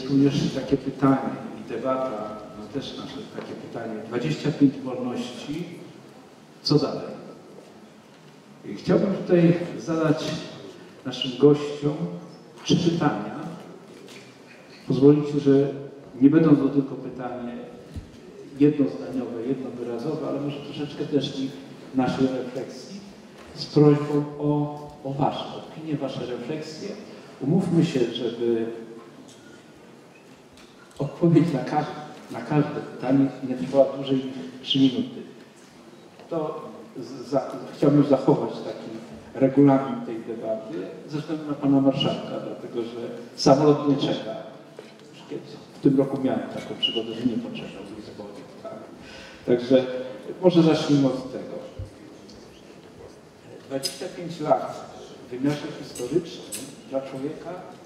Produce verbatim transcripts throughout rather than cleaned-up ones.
jest również takie pytanie i debata, no też nasze takie pytanie, dwadzieścia pięć wolności, co dalej? I chciałbym tutaj zadać naszym gościom trzy pytania. Pozwolicie, że nie będą to tylko pytanie jednozdaniowe, jednowyrazowe, ale może troszeczkę też i naszej refleksji z prośbą o, o Wasze opinie, Wasze refleksje. Umówmy się, żeby odpowiedź na każde, na każde pytanie nie trwała dłużej niż trzy minuty. To za, chciałbym zachować taki regulamin tej debaty ze względu na pana marszałka, dlatego że samolot nie czeka. W tym roku miałem taką przygodę, że nie poczekał w Lizbonie. Tak? Także może zacznijmy od tego. dwadzieścia pięć lat w wymiarze historycznym dla człowieka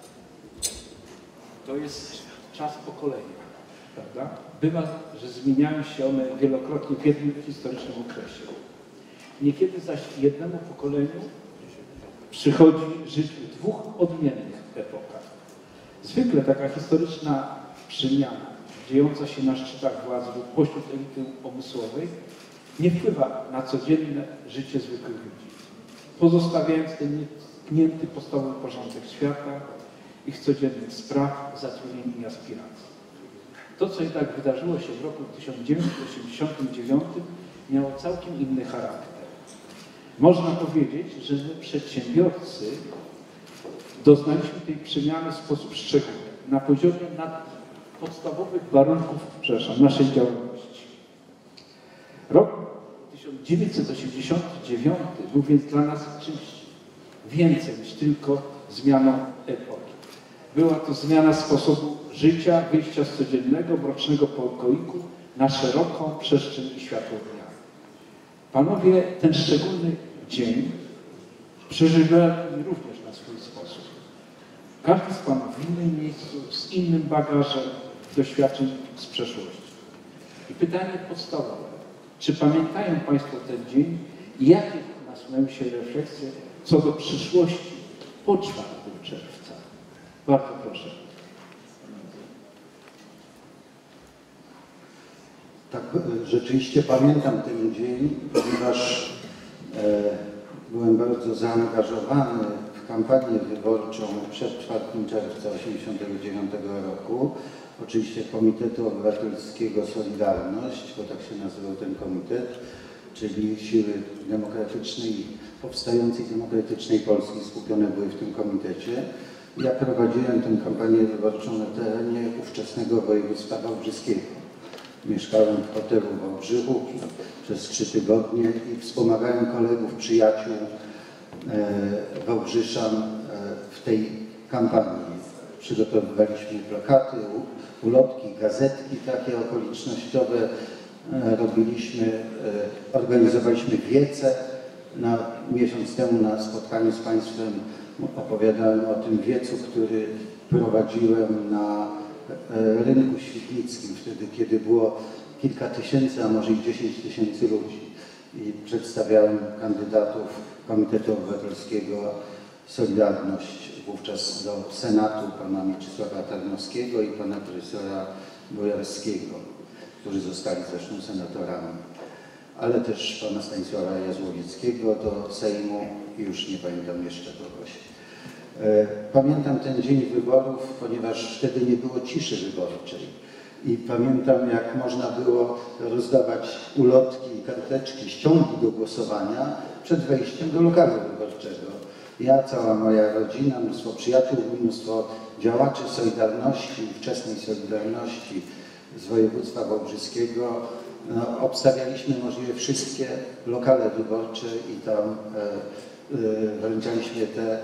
to jest czas pokolenia, prawda? Bywa, że zmieniają się one wielokrotnie w jednym historycznym okresie. Niekiedy zaś jednemu pokoleniu przychodzi żyć w dwóch odmiennych epokach. Zwykle taka historyczna przemiana, dziejąca się na szczytach władzy lub pośród elity umysłowej, nie wpływa na codzienne życie zwykłych ludzi, pozostawiając ten nietknięty podstawowy porządek świata, ich codziennych spraw, zatrudnień i aspiracji. To, co jednak wydarzyło się w roku tysiąc dziewięćset osiemdziesiątym dziewiątym, miało całkiem inny charakter. Można powiedzieć, że my, przedsiębiorcy, doznaliśmy tej przemiany w sposób szczególny, na poziomie nad podstawowych warunków, przepraszam, naszej działalności. Rok tysiąc dziewięćset osiemdziesiąty dziewiąty był więc dla nas czymś więcej niż tylko zmianą epoki. Była to zmiana sposobu życia, wyjścia z codziennego, mrocznego pokoiku na szeroką przestrzeń i światło dnia. Panowie ten szczególny dzień przeżywali również na swój sposób. Każdy z panów w innym miejscu, z innym bagażem doświadczeń z przeszłości. I pytanie podstawowe. Czy pamiętają państwo ten dzień i jakie nasuwają się refleksje co do przyszłości po czwartego czerwca? Bardzo proszę. Tak, rzeczywiście pamiętam ten dzień, ponieważ e, byłem bardzo zaangażowany w kampanię wyborczą przed czwartego czerwca tysiąc dziewięćset osiemdziesiątego dziewiątego roku. Oczywiście Komitetu Obywatelskiego Solidarność, bo tak się nazywał ten komitet, czyli siły demokratycznej, powstającej demokratycznej Polski skupione były w tym komitecie. Ja prowadziłem tę kampanię wyborczą na terenie ówczesnego województwa wałbrzyskiego. Mieszkałem w hotelu w Wałbrzychu przez trzy tygodnie i wspomagałem kolegów, przyjaciół e, wałbrzyszan e, w tej kampanii. Przygotowywaliśmy plakaty, ulotki, gazetki takie okolicznościowe, e, robiliśmy, e, organizowaliśmy wiece. Na, miesiąc temu na spotkaniu z Państwem opowiadałem o tym wiecu, który prowadziłem na rynku świdnickim, wtedy kiedy było kilka tysięcy, a może i dziesięć tysięcy ludzi. I przedstawiałem kandydatów Komitetu Obywatelskiego Solidarność wówczas do Senatu, pana Mieczysława Tarnowskiego i pana profesora Bojarskiego, którzy zostali zresztą senatorami, ale też pana Stanisława Jazłowieckiego do Sejmu i już nie pamiętam jeszcze kogoś. Pamiętam ten dzień wyborów, ponieważ wtedy nie było ciszy wyborczej i pamiętam, jak można było rozdawać ulotki, karteczki, ściągi do głosowania przed wejściem do lokalu wyborczego. Ja, cała moja rodzina, mnóstwo przyjaciół, mnóstwo działaczy Solidarności, wczesnej Solidarności z województwa wałbrzyskiego, no, obstawialiśmy możliwie wszystkie lokale wyborcze i tam e, e, wręczaliśmy te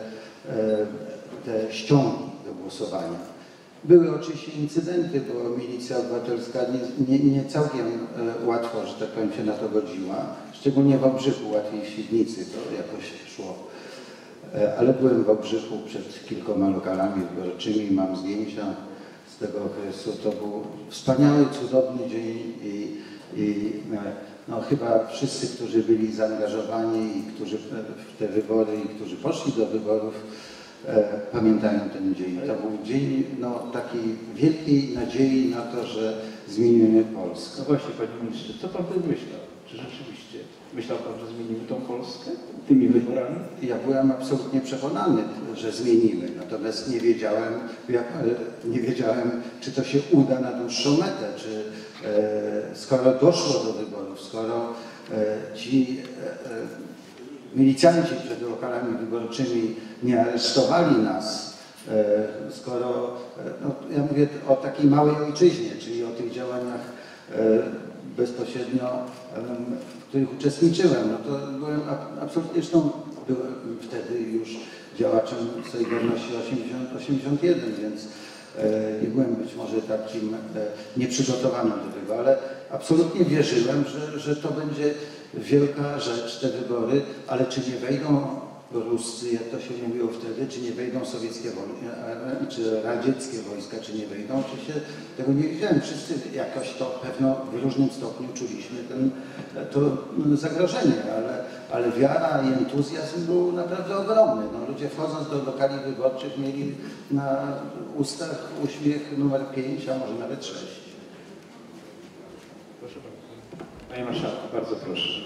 te ściągi do głosowania. Były oczywiście incydenty, bo milicja obywatelska nie, nie, nie całkiem e, łatwo, że tak powiem, się na to godziła. Szczególnie w Wałbrzychu, łatwiej w Świdnicy to jakoś szło. E, ale byłem w Wałbrzychu przed kilkoma lokalami wyborczymi, mam zdjęcia z tego okresu. To był wspaniały, cudowny dzień i, i no, chyba wszyscy, którzy byli zaangażowani i którzy w te wybory i którzy poszli do wyborów, e, pamiętają ten dzień. To był dzień no, takiej wielkiej nadziei na to, że zmienimy Polskę. No właśnie, panie ministrze, co pan wtedy myślał? Czy rzeczywiście myślał pan, że zmienimy tą Polskę tymi wyborami? Ja byłem absolutnie przekonany, że zmienimy, natomiast nie wiedziałem, jak, nie wiedziałem, czy to się uda na dłuższą metę, czy e, skoro doszło do wyborów, skoro e, ci e, milicjanci przed lokalami wyborczymi nie aresztowali nas, e, skoro, e, no, ja mówię o takiej małej ojczyźnie, czyli o tych działaniach e, bezpośrednio, w których uczestniczyłem, no to byłem absolutnie, zresztą byłem wtedy już działaczem Solidarności osiemdziesiąt osiemdziesiąt jeden, więc nie byłem być może takim nieprzygotowanym do tego, ale absolutnie wierzyłem, że, że to będzie wielka rzecz, te wybory, ale czy nie wejdą Ruscy, jak to się mówiło wtedy, czy nie wejdą sowieckie wojska, czy radzieckie wojska, czy nie wejdą, czy się tego nie wiedziałem. Wszyscy jakoś to pewno w różnym stopniu czuliśmy ten, to zagrożenie, ale, ale wiara i entuzjazm był naprawdę ogromny. No, ludzie wchodząc do lokali wyborczych mieli na ustach uśmiech numer pięć, a może nawet sześć. Proszę bardzo. Panie marszałku, bardzo proszę.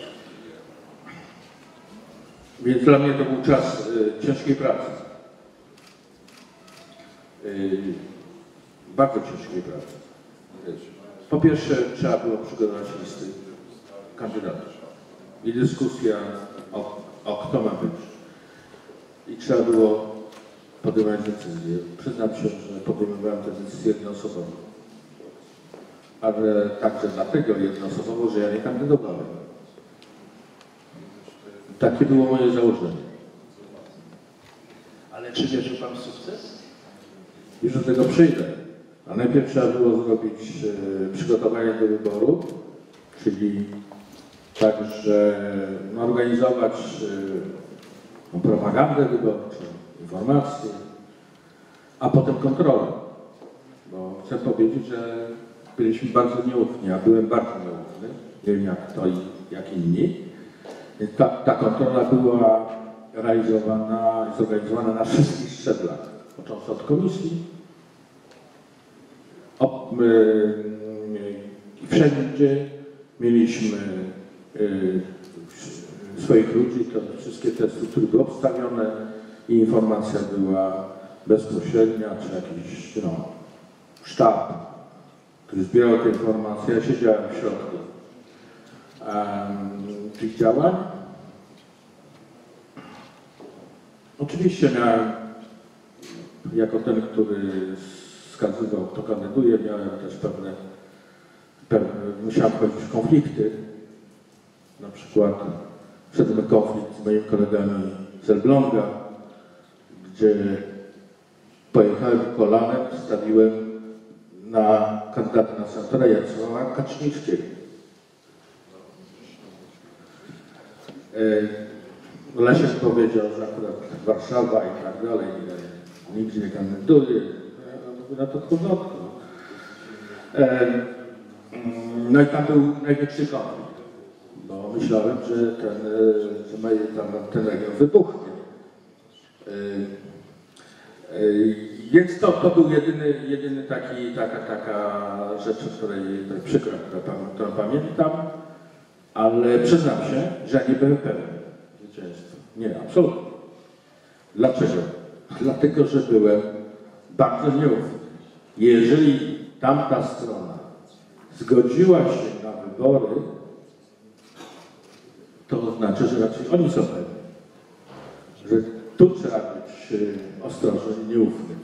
Więc dla mnie to był czas y, ciężkiej pracy. Y, bardzo ciężkiej pracy. Po pierwsze trzeba było przygotować listy kandydatów i dyskusja o, o kto ma być. I trzeba było podejmować decyzje. Przyznam się, że podejmowałem te decyzje jednoosobowo. Ale także dlatego jednoosobowo, że ja nie kandydowałem. Takie było moje założenie. Ale czy wierzył pan w sukces? Już do tego przyjdę. A najpierw trzeba było zrobić e, przygotowanie do wyboru, czyli także no, organizować e, propagandę wyborczą, informacje, a potem kontrolę. Bo chcę powiedzieć, że byliśmy bardzo nieufni, a byłem bardzo nieufny, nie wiem jak to i jak inni. Ta, ta kontrola była realizowana i zorganizowana na wszystkich szczeblach, począwszy od komisji, o, y, y, wszędzie mieliśmy y, swoich ludzi, to wszystkie te struktury były obstawione i informacja była bezpośrednia, czy jakiś no, sztab, który zbierał te informacje. Ja siedziałem w środku Um, tych działań. Oczywiście miałem, jako ten, który wskazywał, kto kandyduje, miałem też pewne, pewne musiałem wchodzić w konflikty. Na przykład wszedłem w konflikt z moimi kolegami z Elbląga, gdzie pojechałem kolanem, stawiłem na kandydata na senatora Jarosława Kaczyńskiego. Leszek powiedział, że akurat Warszawa i tak dalej, nigdzie nie kandyduje. Na to chłodnotko. No i tam był największy konflikt, bo myślałem, że ten, że tam ten region wybuchnie. Więc to, to był jedyny, jedyny taki, taka, taka rzecz, o której przykro, którą pamiętam. Ale przyznam się, że nie byłem pewien zwycięstwa. Nie, absolutnie. Dlaczego? Dlatego, że byłem bardzo nieufny. Jeżeli tamta strona zgodziła się na wybory, to znaczy, że raczej oni są pewni. Że tu trzeba być ostrożny i nieufny.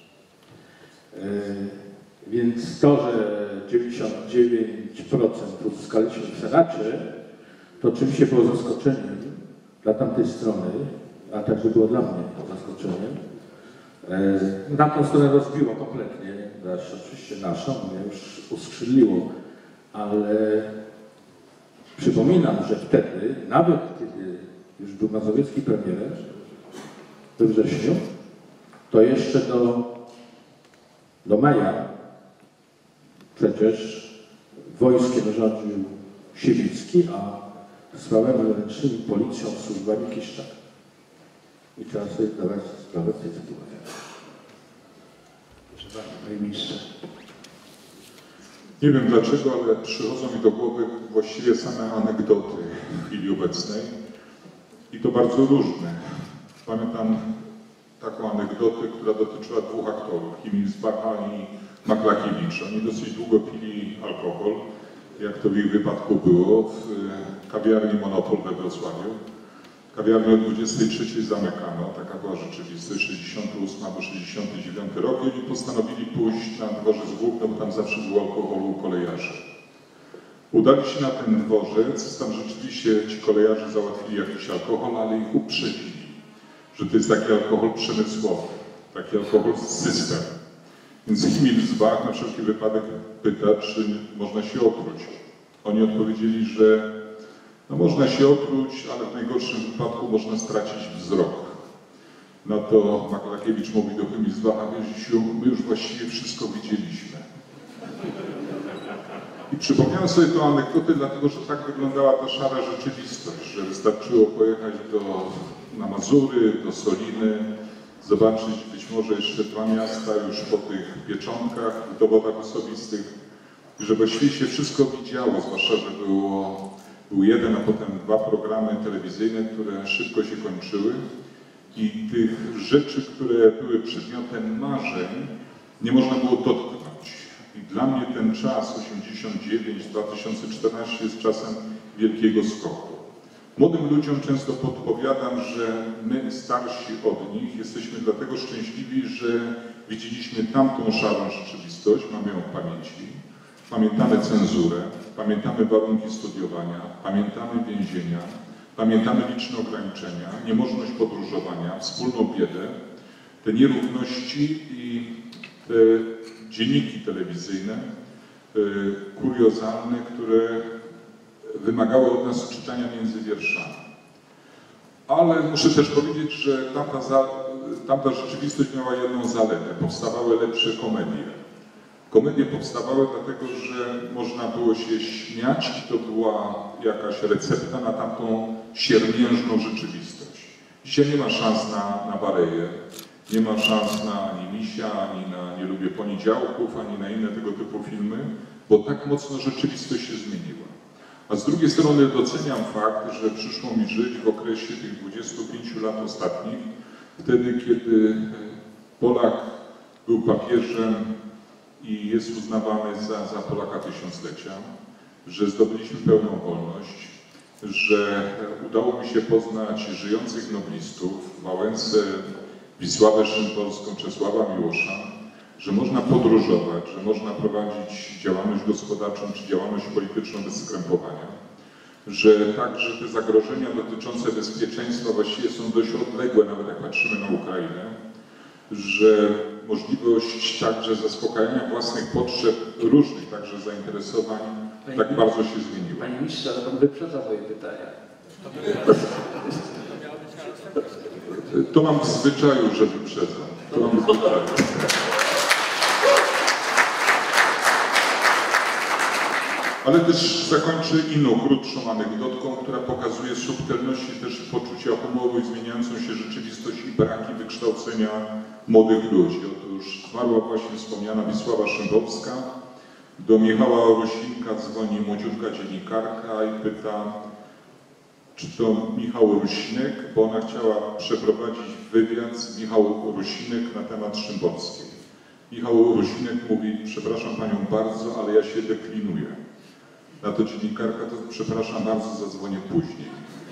Więc to, że dziewięćdziesiąt dziewięć procent uzyskaliśmy w Senacie, to oczywiście było zaskoczeniem dla tamtej strony, a także było dla mnie zaskoczeniem. Tamtą stronę rozbiło kompletnie, znaczy oczywiście naszą, mnie już uskrzydliło, ale przypominam, że wtedy, nawet kiedy już był mazowiecki premier we wrześniu, to jeszcze do, do maja przecież wojskiem rządził Siewicki, a sprawami wewnętrznymi, policją, służbami Kiszczak. I trzeba sobie zdawać sprawę w tej sytuacji. Proszę bardzo, panie ministrze. Nie wiem dlaczego, ale przychodzą mi do głowy właściwie same anegdoty w chwili obecnej i to bardzo różne. Pamiętam taką anegdotę, która dotyczyła dwóch aktorów, Himmelsbacha i Maklakiewicza. Oni dosyć długo pili alkohol, jak to w ich wypadku było, w kawiarni Monopol we Wrocławiu. Kawiarnię o dwudziestej trzeciej zamykano, taka była rzeczywistość, sześćdziesiąty ósmy albo sześćdziesiąty dziewiąty rok i oni postanowili pójść na dworzec Główny, bo tam zawsze było alkoholu u kolejarzy. Udali się na ten dworzec, tam rzeczywiście ci kolejarze załatwili jakiś alkohol, ale ich uprzedzili, że to jest taki alkohol przemysłowy, taki alkohol system. Więc Himmelsbach na wszelki wypadek pyta, czy można się otruć. Oni odpowiedzieli, że no można się otruć, ale w najgorszym wypadku można stracić wzrok. Na to Maklakiewicz mówi do Himmelsbacha: Zisiu, my już właściwie wszystko widzieliśmy. I przypomniałem sobie tę anegdotę, dlatego że tak wyglądała ta szara rzeczywistość, że wystarczyło pojechać do, na Mazury, do Soliny, zobaczyć być może jeszcze dwa miasta już po tych pieczątkach, dowodach osobistych, i że właściwie się wszystko widziało, zwłaszcza, że było, był jeden, a potem dwa programy telewizyjne, które szybko się kończyły i tych rzeczy, które były przedmiotem marzeń, nie można było dotknąć. I dla mnie ten czas osiemdziesiąt dziewięć dwa tysiące czternasty jest czasem wielkiego skoku. Młodym ludziom często podpowiadam, że my starsi od nich jesteśmy dlatego szczęśliwi, że widzieliśmy tamtą szarą rzeczywistość, mamy ją w pamięci, pamiętamy cenzurę, pamiętamy warunki studiowania, pamiętamy więzienia, pamiętamy liczne ograniczenia, niemożność podróżowania, wspólną biedę, te nierówności i te dzienniki telewizyjne, kuriozalne, które wymagały od nas czytania między wierszami. Ale muszę też powiedzieć, że tamta, za, tamta rzeczywistość miała jedną zaletę. Powstawały lepsze komedie. Komedie powstawały dlatego, że można było się śmiać i to była jakaś recepta na tamtą siermiężną rzeczywistość. Dzisiaj nie ma szans na, na Bareję, nie ma szans na ani Misia, ani na Nie lubię poniedziałków, ani na inne tego typu filmy, bo tak mocno rzeczywistość się zmieniła. A z drugiej strony doceniam fakt, że przyszło mi żyć w okresie tych dwudziestu pięciu lat ostatnich, wtedy kiedy Polak był papieżem i jest uznawany za, za Polaka tysiąclecia, że zdobyliśmy pełną wolność, że udało mi się poznać żyjących noblistów w Wałęsce, Wisławę Szymborską, Czesława Miłosza, że można podróżować, że można prowadzić działalność gospodarczą czy działalność polityczną bez skrępowania, że także te zagrożenia dotyczące bezpieczeństwa właściwie są dość odległe, nawet jak patrzymy na Ukrainę, że możliwość także zaspokajania własnych potrzeb, różnych także zainteresowań, Panie tak bardzo się zmieniła. Panie ministrze, ale pan wyprzedza moje pytania. To mam w zwyczaju, że wyprzedzam. To mam w zwyczaju. Ale też zakończę inną, krótszą anegdotką, która pokazuje subtelności też poczucia humoru i zmieniającą się rzeczywistość i braki wykształcenia młodych ludzi. Otóż zmarła właśnie wspomniana Wisława Szymborska. Do Michała Rusinka dzwoni młodziutka dziennikarka i pyta, czy to Michał Rusinek, bo ona chciała przeprowadzić wywiad z Michałem Rusinek na temat Szymborskiej. Michał Rusinek mówi: przepraszam panią bardzo, ale ja się deklinuję. Na to dziennikarka: to przepraszam bardzo, zadzwonię później.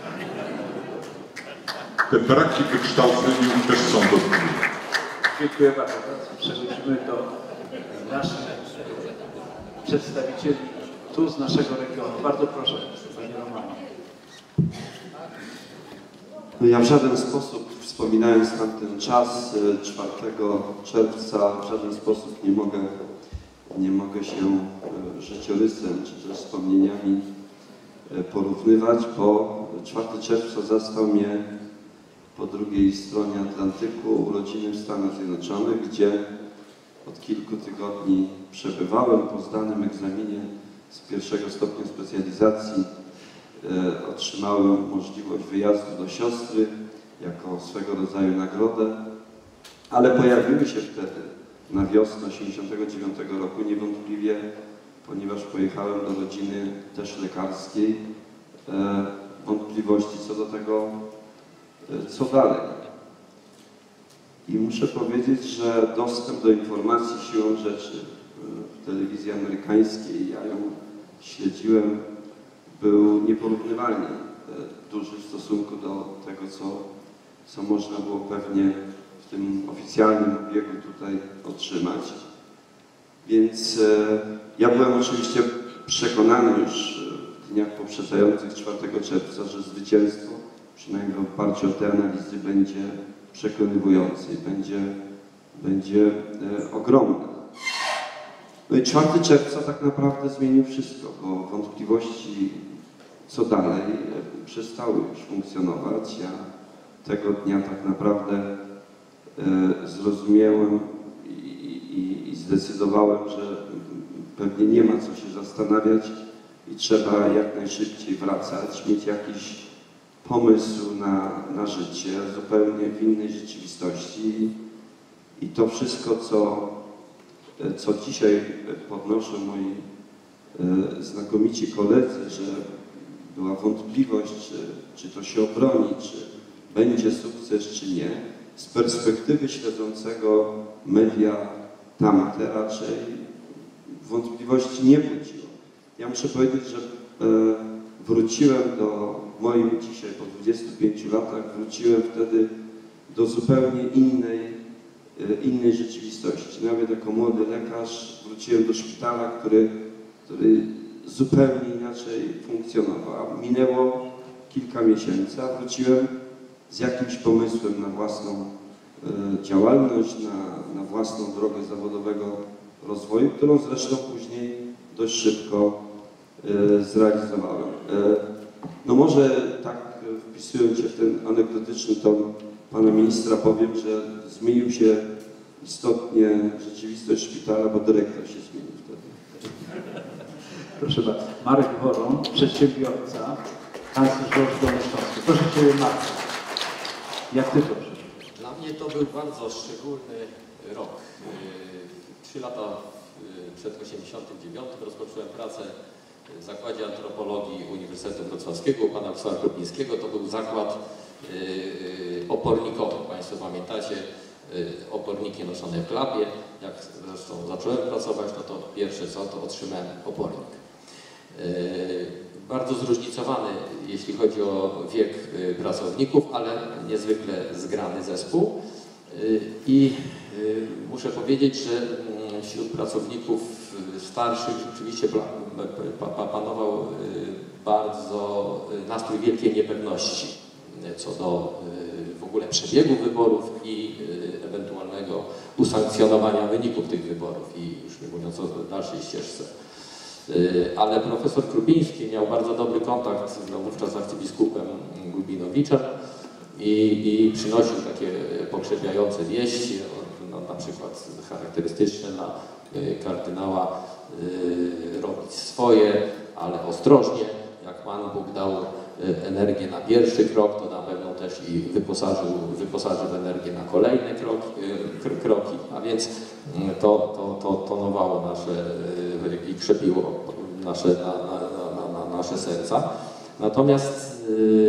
Te braki wykształcenia też są dotkliwe. Dziękuję bardzo. Teraz przechodzimy do naszych przedstawicieli tu z naszego regionu. Bardzo proszę, panie Romanie. No ja w żaden sposób, wspominając tamten czas, czwartego czerwca, w żaden sposób nie mogę, nie mogę się życiorysem czy też wspomnieniami porównywać, bo czwartego czerwca zastał mnie po drugiej stronie Atlantyku, urodziny w Stanach Zjednoczonych, gdzie od kilku tygodni przebywałem. Po zdanym egzaminie z pierwszego stopnia specjalizacji e, otrzymałem możliwość wyjazdu do siostry jako swego rodzaju nagrodę ale pojawiły się wtedy, na wiosnę osiemdziesiątego dziewiątego roku, niewątpliwie, ponieważ pojechałem do rodziny też lekarskiej, e, wątpliwości co do tego, e, co dalej. I muszę powiedzieć, że dostęp do informacji siłą rzeczy w telewizji amerykańskiej, ja ją śledziłem, był nieporównywalnie duży w stosunku do tego, co, co można było pewnie w tym oficjalnym obiegu tutaj otrzymać. Więc e, ja byłem oczywiście przekonany już w dniach poprzedzających czwartego czerwca, że zwycięstwo, przynajmniej w oparciu o te analizy, będzie przekonywujące i będzie, będzie e, ogromne. No i czwartego czerwca tak naprawdę zmienił wszystko, bo wątpliwości co dalej e, przestały już funkcjonować. Ja tego dnia tak naprawdę e, zrozumiałem i, i, i zdecydowałem, że pewnie nie ma co się zastanawiać i trzeba jak najszybciej wracać, mieć jakiś pomysł na, na życie zupełnie w innej rzeczywistości i to wszystko, co, co dzisiaj podnoszą moi e, znakomici koledzy, że była wątpliwość, czy, czy to się obroni, czy będzie sukces, czy nie, z perspektywy śledzącego media tamte raczej wątpliwości nie budziło. Ja muszę powiedzieć, że e, wróciłem do, moim dzisiaj po dwudziestu pięciu latach, wróciłem wtedy do zupełnie innej, e, innej rzeczywistości. Nawet jako młody lekarz wróciłem do szpitala, który, który zupełnie inaczej funkcjonował. Minęło kilka miesięcy, a wróciłem z jakimś pomysłem na własną e, działalność, na, na własną drogę zawodowego rozwoju, którą zresztą później dość szybko e, zrealizowałem. E, no może tak wpisując się w ten anegdotyczny ton pana ministra powiem, że zmienił się istotnie rzeczywistość szpitala, bo dyrektor się zmienił wtedy. Proszę bardzo. Marek Woron, przedsiębiorca, kanclerz Dolnośląski. Proszę Ciebie, Marek. Jak Ty to przeżyłeś? Dla mnie to był bardzo szczególny rok. Trzy lata przed osiemdziesiątym dziewiątym rozpocząłem pracę w Zakładzie Antropologii Uniwersytetu Wrocławskiego u pana profesora Krupińskiego. To był zakład opornikowy. Państwo pamiętacie, oporniki noszone w klapie. Jak zresztą zacząłem pracować, no to pierwsze co, to otrzymałem opornik. Bardzo zróżnicowany, jeśli chodzi o wiek pracowników, ale niezwykle zgrany zespół. I muszę powiedzieć, że wśród pracowników starszych rzeczywiście panował bardzo nastrój wielkiej niepewności co do w ogóle przebiegu wyborów i ewentualnego usankcjonowania wyników tych wyborów i już nie mówiąc o dalszej ścieżce. Ale profesor Krupiński miał bardzo dobry kontakt z no, wówczas arcybiskupem Gulbinowiczem i, i przynosił takie pokrzepiające wieści, no, na przykład charakterystyczne dla kardynała y, robić swoje, ale ostrożnie. Jak Pan Bóg dał energię na pierwszy krok, to na pewno też i wyposażył, wyposażył w energię na kolejne kroki, kroki. A więc to, to, to tonowało nasze i krzepiło nasze, na, na, na, na nasze serca. Natomiast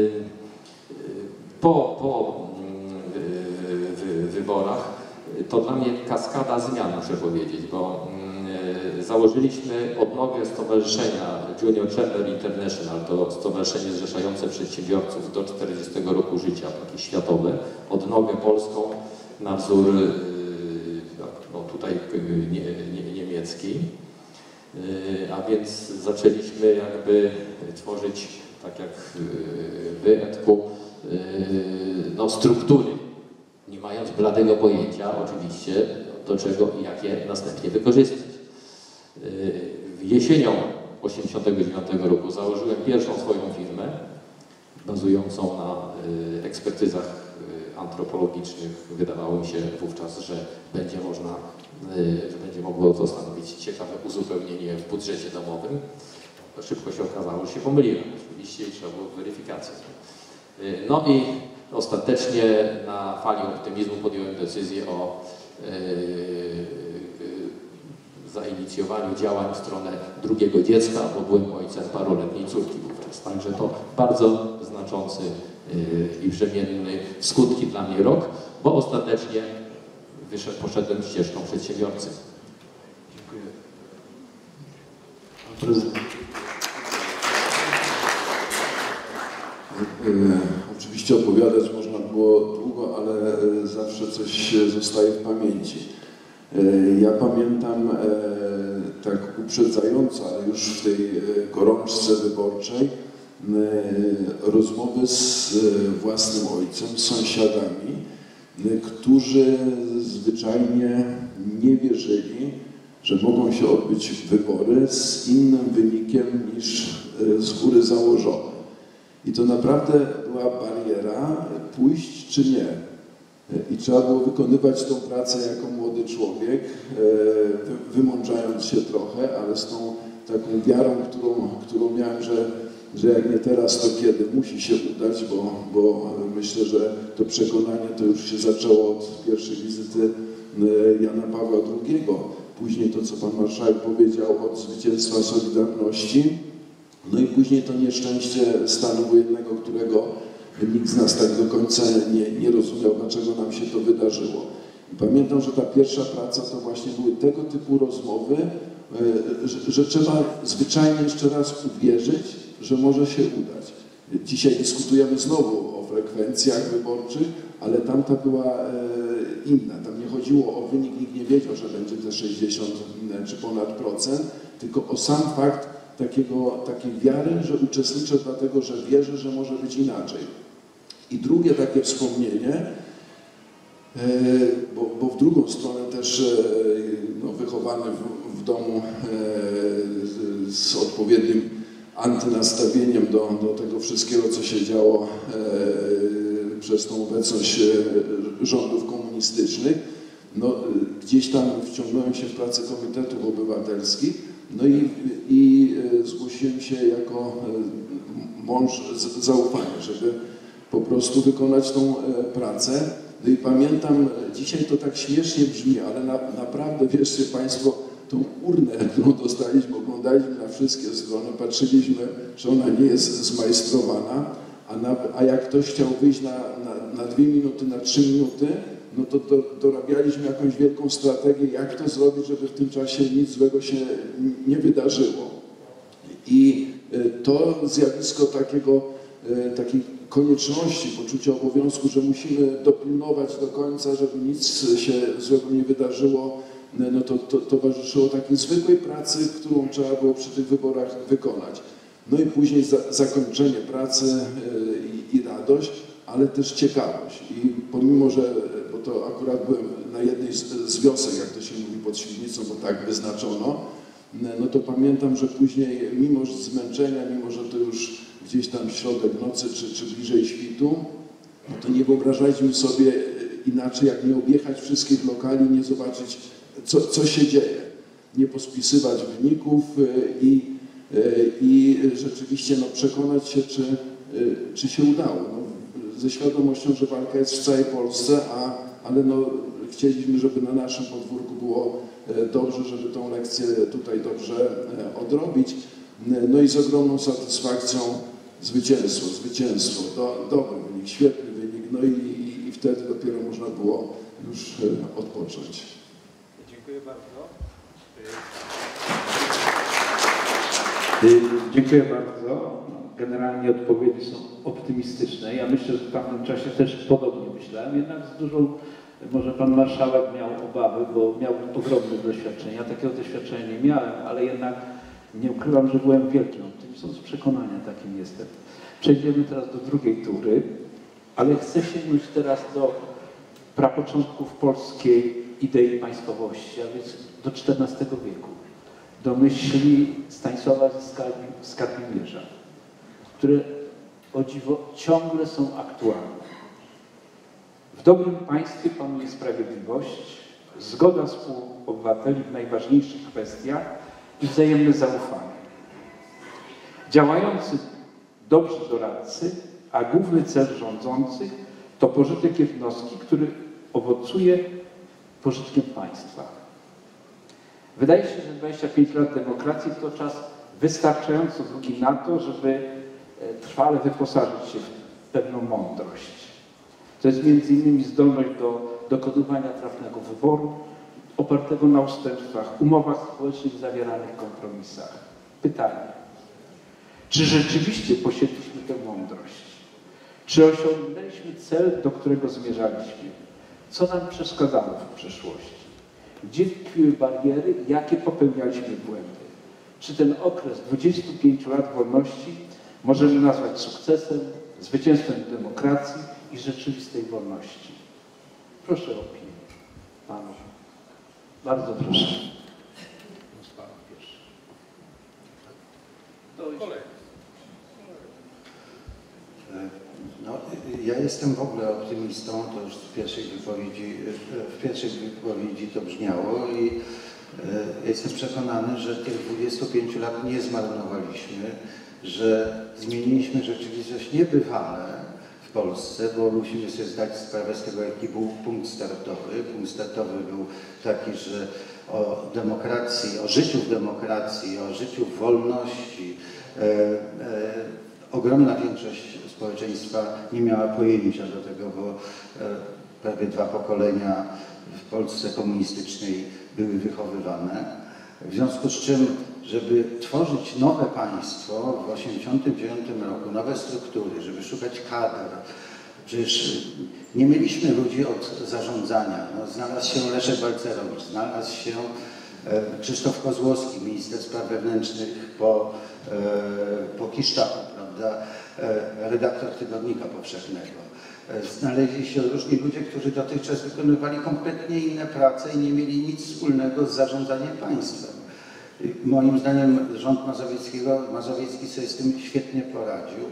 po, po wyborach to dla mnie kaskada zmian, muszę powiedzieć, bo założyliśmy odnogę stowarzyszenia Junior Chamber International, to stowarzyszenie zrzeszające przedsiębiorców do czterdziestego roku życia, takie światowe, odnogę polską na wzór no, tutaj nie, nie, niemiecki. A więc zaczęliśmy jakby tworzyć, tak jak wy, Edku, no, struktury, nie mając bladego pojęcia oczywiście, do czego i jak je następnie wykorzystać. Jesienią osiemdziesiątego dziewiątego roku założyłem pierwszą swoją firmę, bazującą na ekspertyzach antropologicznych. Wydawało mi się wówczas, że będzie można, że będzie mogło to stanowić ciekawe uzupełnienie w budżecie domowym. Szybko się okazało, że się pomyliłem oczywiście i trzeba było weryfikację. No i ostatecznie na fali optymizmu podjąłem decyzję o yy, yy, zainicjowaniu działań w stronę drugiego dziecka, bo byłem ojcem paroletniej córki wówczas. Także to bardzo znaczący yy, i brzemienny w skutki dla mnie rok, bo ostatecznie wyszedł, poszedłem ścieżką przedsiębiorcy. Dziękuję. Pan prezydent. E, oczywiście opowiadać można było długo, ale e, zawsze coś zostaje w pamięci. E, ja pamiętam e, tak uprzedzająco, ale już w tej e, gorączce wyborczej e, rozmowy z e, własnym ojcem, z sąsiadami, e, którzy zwyczajnie nie wierzyli, że mogą się odbyć wybory z innym wynikiem niż e, z góry założone. I to naprawdę była bariera, pójść czy nie. I trzeba było wykonywać tą pracę jako młody człowiek, wymądrzając się trochę, ale z tą taką wiarą, którą, którą miałem, że, że jak nie teraz, to kiedy musi się udać, bo, bo myślę, że to przekonanie to już się zaczęło od pierwszej wizyty Jana Pawła drugiego. Później to, co pan marszałek powiedział, od zwycięstwa Solidarności. No i później to nieszczęście stanu wojennego, którego nikt z nas tak do końca nie, nie rozumiał, dlaczego nam się to wydarzyło. I pamiętam, że ta pierwsza praca to właśnie były tego typu rozmowy, że, że trzeba zwyczajnie jeszcze raz uwierzyć, że może się udać. Dzisiaj dyskutujemy znowu o frekwencjach wyborczych, ale tamta była inna. Tam nie chodziło o wynik, nikt nie wiedział, że będzie te sześćdziesiąt czy ponad procent, tylko o sam fakt Takiego, takiej wiary, że uczestniczę dlatego, że wierzę, że może być inaczej. I drugie takie wspomnienie, bo, bo w drugą stronę też no, wychowany w, w domu z odpowiednim antynastawieniem do, do tego wszystkiego, co się działo przez tą obecność rządów komunistycznych, no, gdzieś tam wciągnąłem się w pracę komitetów obywatelskich. No i, i zgłosiłem się jako mąż zaufania, żeby po prostu wykonać tą pracę. No i pamiętam, dzisiaj to tak śmiesznie brzmi, ale na, naprawdę, wierzcie Państwo, tą urnę, którą dostaliśmy, oglądaliśmy na wszystkie strony, patrzyliśmy, że ona nie jest zmajstrowana, a, na, a jak ktoś chciał wyjść na, na, na dwie minuty, na trzy minuty, no to do, dorabialiśmy jakąś wielką strategię, jak to zrobić, żeby w tym czasie nic złego się nie wydarzyło. I to zjawisko takiego, takiej konieczności, poczucia obowiązku, że musimy dopilnować do końca, żeby nic się złego nie wydarzyło, no to, to towarzyszyło takiej zwykłej pracy, którą trzeba było przy tych wyborach wykonać. No i później za, zakończenie pracy i, i radość, ale też ciekawość. I pomimo, że, bo to akurat byłem na jednej z, z wiosek, jak to się mówi, pod Świdnicą, bo tak wyznaczono, no to pamiętam, że później, mimo zmęczenia, mimo, że to już gdzieś tam środek nocy, czy, czy bliżej świtu, no to nie wyobrażaliśmy sobie inaczej, jak nie objechać wszystkich lokali, nie zobaczyć, co, co się dzieje. Nie pospisywać wyników i, i rzeczywiście no, przekonać się, czy, czy się udało. No, ze świadomością, że walka jest w całej Polsce, a, ale no, chcieliśmy, żeby na naszym podwórku było dobrze, żeby tą lekcję tutaj dobrze odrobić. No i z ogromną satysfakcją zwycięstwo, zwycięstwo, do, dobry wynik, świetny wynik, no i, i, i wtedy dopiero można było już odpocząć. Dziękuję bardzo. Dziękuję bardzo. Generalnie odpowiedzi są optymistyczne. Ja myślę, że w tamtym czasie też podobnie myślałem, jednak z dużą, może pan marszałek miał obawy, bo miał ogromne doświadczenie. Ja takiego doświadczenia nie miałem, ale jednak nie ukrywam, że byłem wielkim optymistą, z przekonania takim jestem. Przejdziemy teraz do drugiej tury, ale chcę sięgnąć teraz do prapoczątków polskiej idei państwowości, a więc do czternastego wieku, do myśli Stanisława Skarbimierza, które o dziwo ciągle są aktualne. W dobrym państwie panuje sprawiedliwość, zgoda współobywateli w najważniejszych kwestiach i wzajemne zaufanie. Działający dobrzy doradcy, a główny cel rządzących To pożytek jednostki, który owocuje pożytkiem państwa. Wydaje się, że dwadzieścia pięć lat demokracji to czas wystarczająco długi na to, żeby trwale wyposażyć się w pewną mądrość. To jest między innymi zdolność do dokonywania trafnego wyboru, opartego na ustępstwach, umowach społecznych, zawieranych kompromisach. Pytanie, czy rzeczywiście posiedliśmy tę mądrość? Czy osiągnęliśmy cel, do którego zmierzaliśmy? Co nam przeszkadzało w przeszłości? Gdzie tkwiły bariery i jakie popełnialiśmy błędy? Czy ten okres dwudziestu pięciu lat wolności możemy nazwać sukcesem, zwycięstwem demokracji i rzeczywistej wolności? Proszę o opinię. Panu. Bardzo proszę. No, ja jestem w ogóle optymistą, to już w pierwszej wypowiedzi, w pierwszej wypowiedzi to brzmiało i jestem przekonany, że tych dwudziestu pięciu lat nie zmarnowaliśmy, że zmieniliśmy rzeczywistość niebywale w Polsce, bo musimy sobie zdać sprawę z tego, jaki był punkt startowy. Punkt startowy był taki, że o demokracji, o życiu w demokracji, o życiu w wolności e, e, ogromna większość społeczeństwa nie miała pojęcia do tego, bo e, prawie dwa pokolenia w Polsce komunistycznej były wychowywane. W związku z czym, żeby tworzyć nowe państwo w tysiąc dziewięćset osiemdziesiątym dziewiątym roku, nowe struktury, żeby szukać kadr, przecież nie mieliśmy ludzi od zarządzania. No, znalazł się Leszek Balcerowicz, znalazł się e, Krzysztof Kozłowski, minister spraw wewnętrznych po, e, po Kiszczaku, prawda, e, redaktor Tygodnika Powszechnego. Znaleźli się różni ludzie, którzy dotychczas wykonywali kompletnie inne prace i nie mieli nic wspólnego z zarządzaniem państwem. Moim zdaniem rząd Mazowieckiego, Mazowiecki sobie z tym świetnie poradził.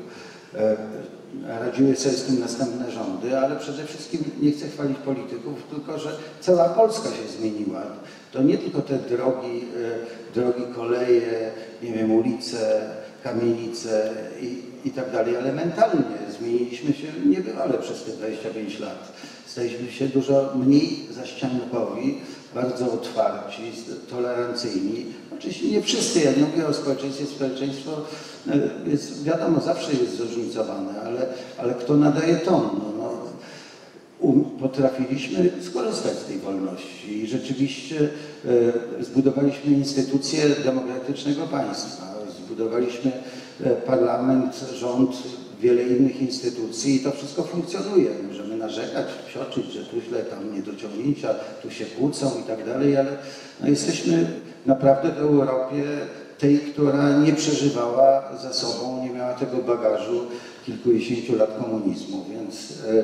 Radziły sobie z tym następne rządy, ale przede wszystkim nie chcę chwalić polityków, tylko że cała Polska się zmieniła. To nie tylko te drogi, drogi, koleje, nie wiem, ulice, kamienice i, i tak dalej, ale mentalnie zmieniliśmy się niebywale przez te dwadzieścia pięć lat. Staliśmy się dużo mniej zaściankowi, bardzo otwarci, tolerancyjni. Oczywiście nie wszyscy, ja nie mówię o społeczeństwie, społeczeństwo jest, wiadomo, zawsze jest zróżnicowane, ale, ale kto nadaje ton? No, no, um, potrafiliśmy skorzystać z tej wolności i rzeczywiście e, zbudowaliśmy instytucje demokratycznego państwa, zbudowaliśmy e, parlament, rząd, wiele innych instytucji i to wszystko funkcjonuje. Możemy narzekać, psioczyć, że tu źle, tam niedociągnięcia, tu się kłócą i tak dalej, ale no, jesteśmy naprawdę w Europie tej, która nie przeżywała za sobą, nie miała tego bagażu kilkudziesięciu lat komunizmu, więc e, e,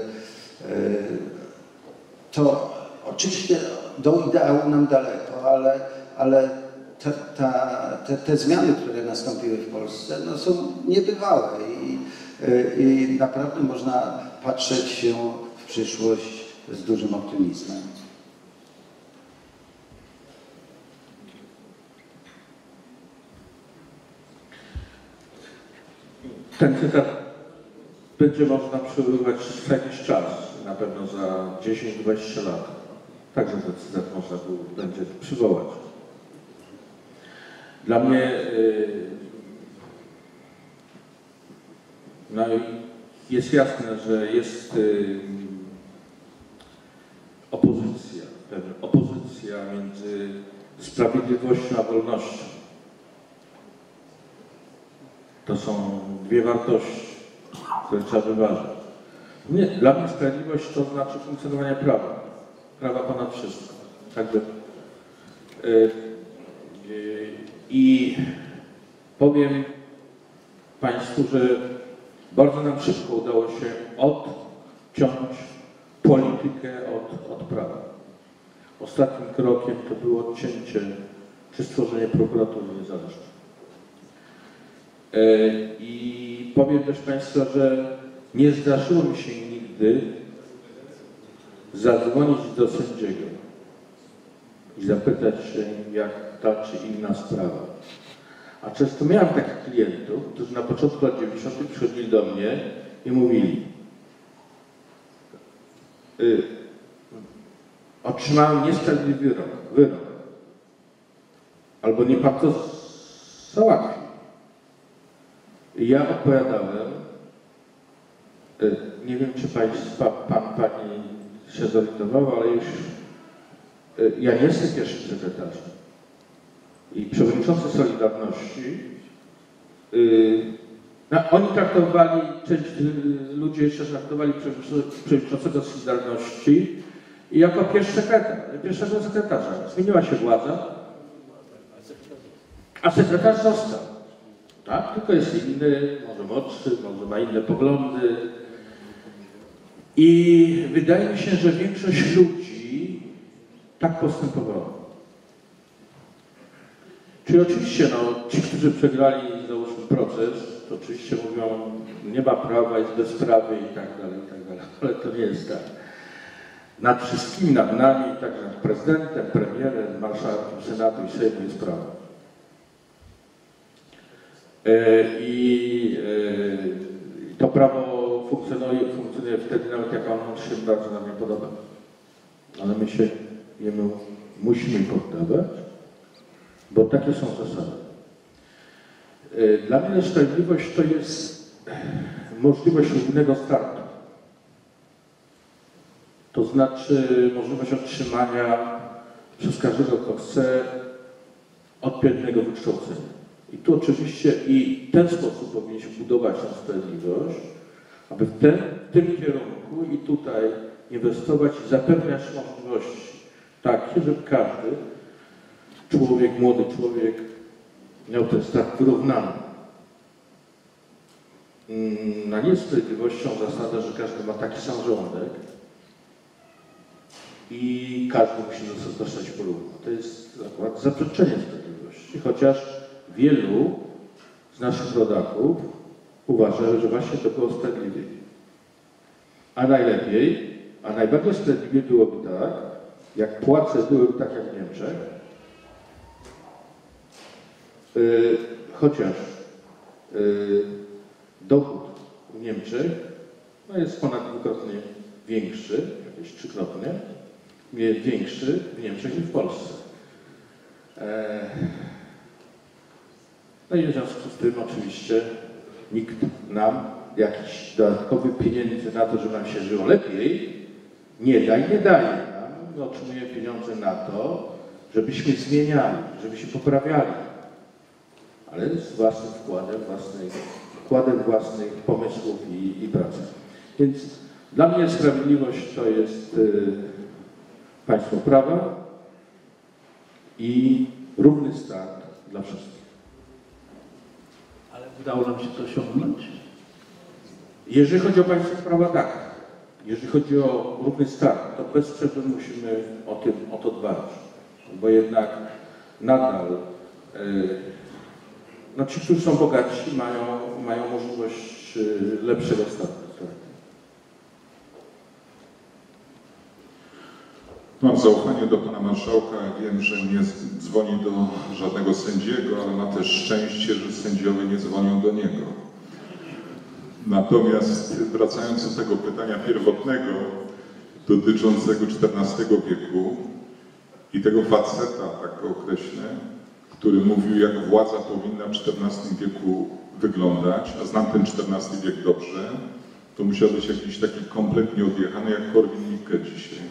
to oczywiście do ideału nam daleko, ale, ale ta, ta, te, te zmiany, które nastąpiły w Polsce, no, są niebywałe i, i naprawdę można patrzeć się w przyszłość z dużym optymizmem. Ten cytat będzie można przywoływać co jakiś czas, na pewno za dziesięć dwadzieścia lat. Także ten cytat można było, będzie przywołać. Dla mnie yy, no jest jasne, że jest yy, opozycja, pewna opozycja między sprawiedliwością a wolnością. To są dwie wartości, które trzeba wyważyć. Nie, dla mnie sprawiedliwość to znaczy funkcjonowanie prawa. Prawa ponad wszystko. Także, yy, yy, I powiem Państwu, że bardzo nam szybko udało się odciąć politykę od, od prawa. Ostatnim krokiem to było odcięcie czy stworzenie prokuratury niezależnej. I powiem też Państwu, że nie zdarzyło mi się nigdy zadzwonić do sędziego i zapytać się, jak ta czy inna sprawa. A często miałem takich klientów, którzy na początku lat dziewięćdziesiątych przychodzili do mnie i mówili: y, otrzymałem niesprawiedliwy wyrok, wyrok. Albo nie pan to załatwił. I ja odpowiadałem, y, nie wiem czy państwa, pan, pani się zorientował, ale już y, ja nie jestem pierwszym sekretarzem. I przewodniczący Solidarności, y, no, oni traktowali, część y, ludzie jeszcze traktowali przewodniczącego Solidarności i jako pierwszy sekretarz, pierwszego sekretarza. Zmieniła się władza, a sekretarz został. Tak? Tylko jest inny, może młodszy, może ma inne poglądy. I wydaje mi się, że większość ludzi tak postępowała. Czyli oczywiście no, ci, którzy przegrali, załóżmy, proces, to oczywiście mówią, nie ma prawa, jest bezprawie i tak dalej, i tak dalej, ale to nie jest tak. Nad wszystkimi, nad nami, także nad prezydentem, premierem, marszałkiem Senatu i Sejmu jest prawo. I to prawo funkcjonuje, funkcjonuje wtedy, nawet jak ono się bardzo nam nie podoba. Ale my się jemu musimy poddawać, bo takie są zasady. Dla mnie sprawiedliwość to jest możliwość równego startu. To znaczy możliwość otrzymania przez każdego, kto chce, odpowiedniego wykształcenia. I tu oczywiście i w ten sposób powinniśmy budować tę sprawiedliwość, aby w, ten, w tym kierunku i tutaj inwestować i zapewniać możliwości takie, żeby każdy człowiek, młody człowiek miał ten start wyrównany. Na niesprawiedliwością zasada, że każdy ma taki sam żołądek i każdy musi dostać porówno. To jest akurat zaprzeczenie sprawiedliwości, chociaż wielu z naszych rodaków uważa, że właśnie to było sprawiedliwie. A najlepiej, a najbardziej sprawiedliwie byłoby tak, jak płace byłyby tak jak w Niemczech, yy, chociaż yy, dochód w Niemczech no jest ponad dwukrotnie większy, jakieś trzykrotnie, większy w Niemczech niż w Polsce. E, No i w związku z tym oczywiście nikt nam jakichś dodatkowych pieniędzy na to, żeby nam się żyło lepiej, nie da i nie daje nam. My otrzymujemy pieniądze na to, żebyśmy zmieniali, żebyśmy poprawiali, ale z własnym wkładem, własnej, wkładem własnych pomysłów i, i pracy. Więc dla mnie sprawiedliwość to jest y, państwo prawa i równy start dla wszystkich. Ale udało nam się to osiągnąć? Jeżeli chodzi o państwo prawa, tak. Jeżeli chodzi o równy start, to bez przerwy musimy o, tym, o to dbać. Bo jednak nadal yy, no ci, którzy są bogatsi, mają, mają możliwość yy, lepszego startu. Mam zaufanie do pana marszałka. Wiem, że nie dzwoni do żadnego sędziego, ale ma też szczęście, że sędziowie nie dzwonią do niego. Natomiast wracając do tego pytania pierwotnego dotyczącego czternastego wieku i tego faceta, tak go określę, który mówił, jak władza powinna w czternastym wieku wyglądać, a znam ten czternasty wiek dobrze, to musiał być jakiś taki kompletnie odjechany jak Korwin-Mikke dzisiaj.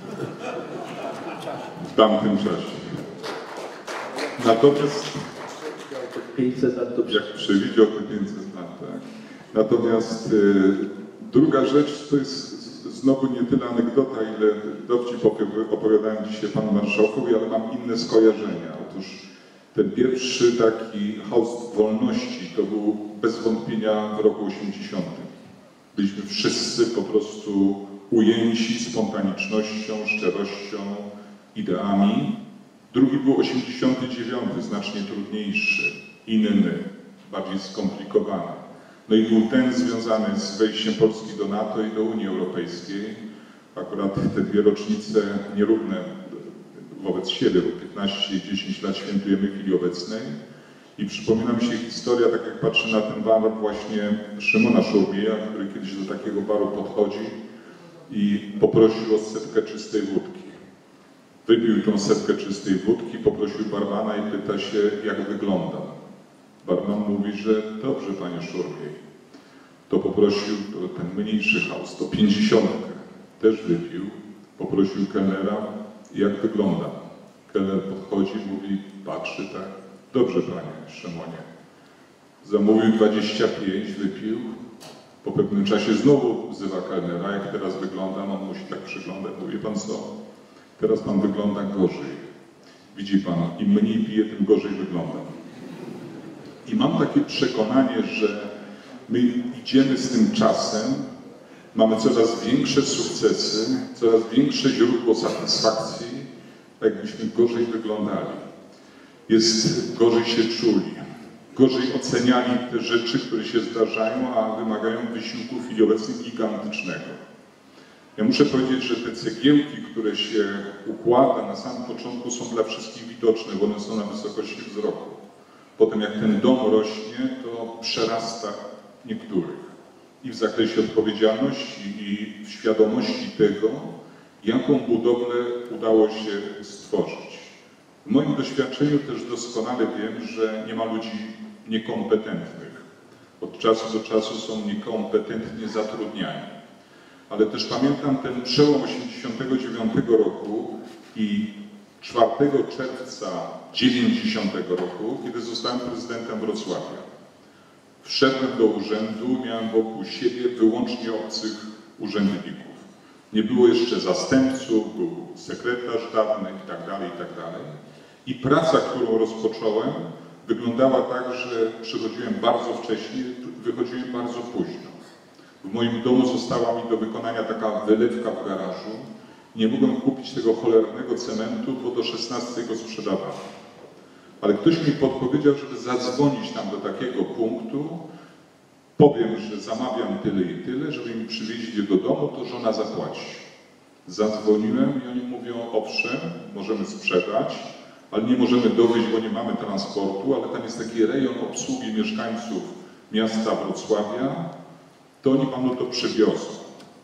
W tamtym czasie. Natomiast pięćset lat do jak przewidział te pięćset lat, tak. Natomiast y, druga rzecz to jest znowu nie tyle anegdota, ile dowcip opowiadałem dzisiaj panu marszałkowi, ale mam inne skojarzenia. Otóż ten pierwszy taki haust wolności to był bez wątpienia w roku osiemdziesiątym. Byliśmy wszyscy po prostu ujęci spontanicznością, szczerością, ideami. Drugi był osiemdziesiąty dziewiąty, znacznie trudniejszy, inny, bardziej skomplikowany. No i był ten związany z wejściem Polski do NATO i do Unii Europejskiej. Akurat te dwie rocznice nierówne wobec siebie, bo piętnaście i dziesięć lat świętujemy w chwili obecnej. I przypomina mi się historia, tak jak patrzę na ten bar właśnie Szymona Szołbija, który kiedyś do takiego baru podchodzi i poprosił o setkę czystej wódki. Wypił tą setkę czystej wódki, poprosił barmana i pyta się, jak wyglądam. Barman mówi, że dobrze, panie Szurgiej. To poprosił to ten mniejszy chaos, to pięćdziesiątkę. Też wypił, poprosił kelnera, jak wyglądam. Kelner podchodzi, mówi, patrzy tak, dobrze, panie Szymonie. Zamówił dwadzieścia pięć, wypił. Po pewnym czasie znowu wzywa kelnera, jak teraz wyglądam, on musi tak przyglądać, mówi, pan co? Teraz pan wygląda gorzej. Widzi pan, im mniej piję, tym gorzej wyglądam. I mam takie przekonanie, że my idziemy z tym czasem, mamy coraz większe sukcesy, coraz większe źródło satysfakcji, jakbyśmy gorzej wyglądali. Jest gorzej się czuli, gorzej oceniali te rzeczy, które się zdarzają, a wymagają wysiłku w chwili obecnej gigantycznego. Ja muszę powiedzieć, że te cegiełki, które się układa na samym początku, są dla wszystkich widoczne, bo one są na wysokości wzroku. Potem jak ten dom rośnie, to przerasta niektórych. I w zakresie odpowiedzialności i w świadomości tego, jaką budowlę udało się stworzyć. W moim doświadczeniu też doskonale wiem, że nie ma ludzi niekompetentnych. Od czasu do czasu są niekompetentnie zatrudniani. Ale też pamiętam ten przełom osiemdziesiątego dziewiątego roku i czwartego czerwca dziewięćdziesiątego roku, kiedy zostałem prezydentem Wrocławia. Wszedłem do urzędu, miałem wokół siebie wyłącznie obcych urzędników. Nie było jeszcze zastępców, był sekretarz dawny i tak dalej, i tak dalej. I praca, którą rozpocząłem, wyglądała tak, że przychodziłem bardzo wcześnie, wychodziłem bardzo późno. W moim domu została mi do wykonania taka wylewka w garażu. Nie mogłem kupić tego cholernego cementu, bo do szesnastej go sprzedawałem. Ale ktoś mi podpowiedział, żeby zadzwonić tam do takiego punktu. Powiem, że zamawiam tyle i tyle, żeby mi przywieźli do domu, to żona zapłaci. Zadzwoniłem i oni mówią, owszem, możemy sprzedać, ale nie możemy dowieźć, bo nie mamy transportu, ale tam jest taki rejon obsługi mieszkańców miasta Wrocławia, to oni panu to przywiozą.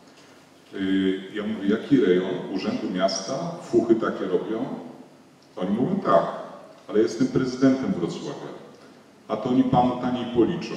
Ja mówię, jaki rejon? Urzędu Miasta? Fuchy takie robią? Oni mówią, tak, ale jestem prezydentem Wrocławia. A to oni panu taniej policzą.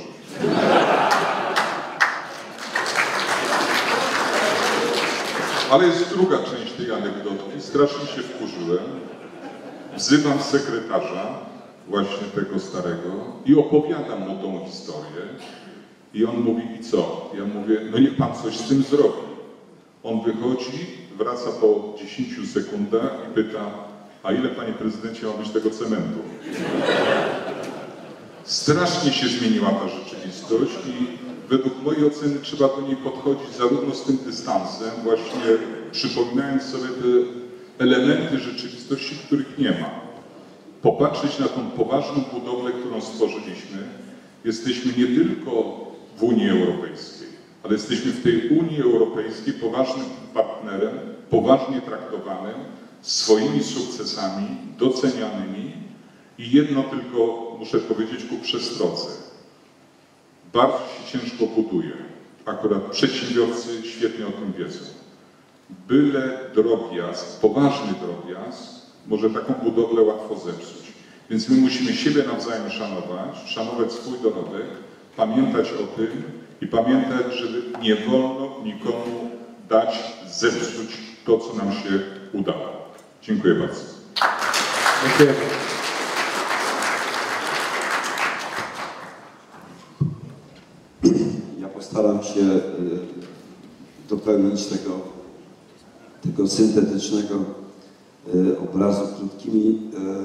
Ale jest druga część tej anegdotki. Strasznie się wkurzyłem. Wzywam sekretarza, właśnie tego starego, i opowiadam mu tą historię. I on mówi, i co? Ja mówię, no niech pan coś z tym zrobi. On wychodzi, wraca po dziesięciu sekundach i pyta, a ile, panie prezydencie, ma być tego cementu? Strasznie się zmieniła ta rzeczywistość i według mojej oceny trzeba do niej podchodzić zarówno z tym dystansem, właśnie przypominając sobie te elementy rzeczywistości, których nie ma. Popatrzeć na tą poważną budowlę, którą stworzyliśmy. Jesteśmy nie tylko w Unii Europejskiej, ale jesteśmy w tej Unii Europejskiej poważnym partnerem, poważnie traktowanym, swoimi sukcesami, docenianymi i jedno tylko muszę powiedzieć ku przestrodze. Bardzo się ciężko buduje. Akurat przedsiębiorcy świetnie o tym wiedzą. Byle drobiazg, poważny drobiazg, może taką budowlę łatwo zepsuć. Więc my musimy siebie nawzajem szanować, szanować swój dorobek, pamiętać o tym i pamiętać, żeby nie wolno nikomu dać zepsuć to, co nam się udało. Dziękuję bardzo. Dziękuję. Ja postaram się dopełnić tego, tego syntetycznego obrazu krótkimi,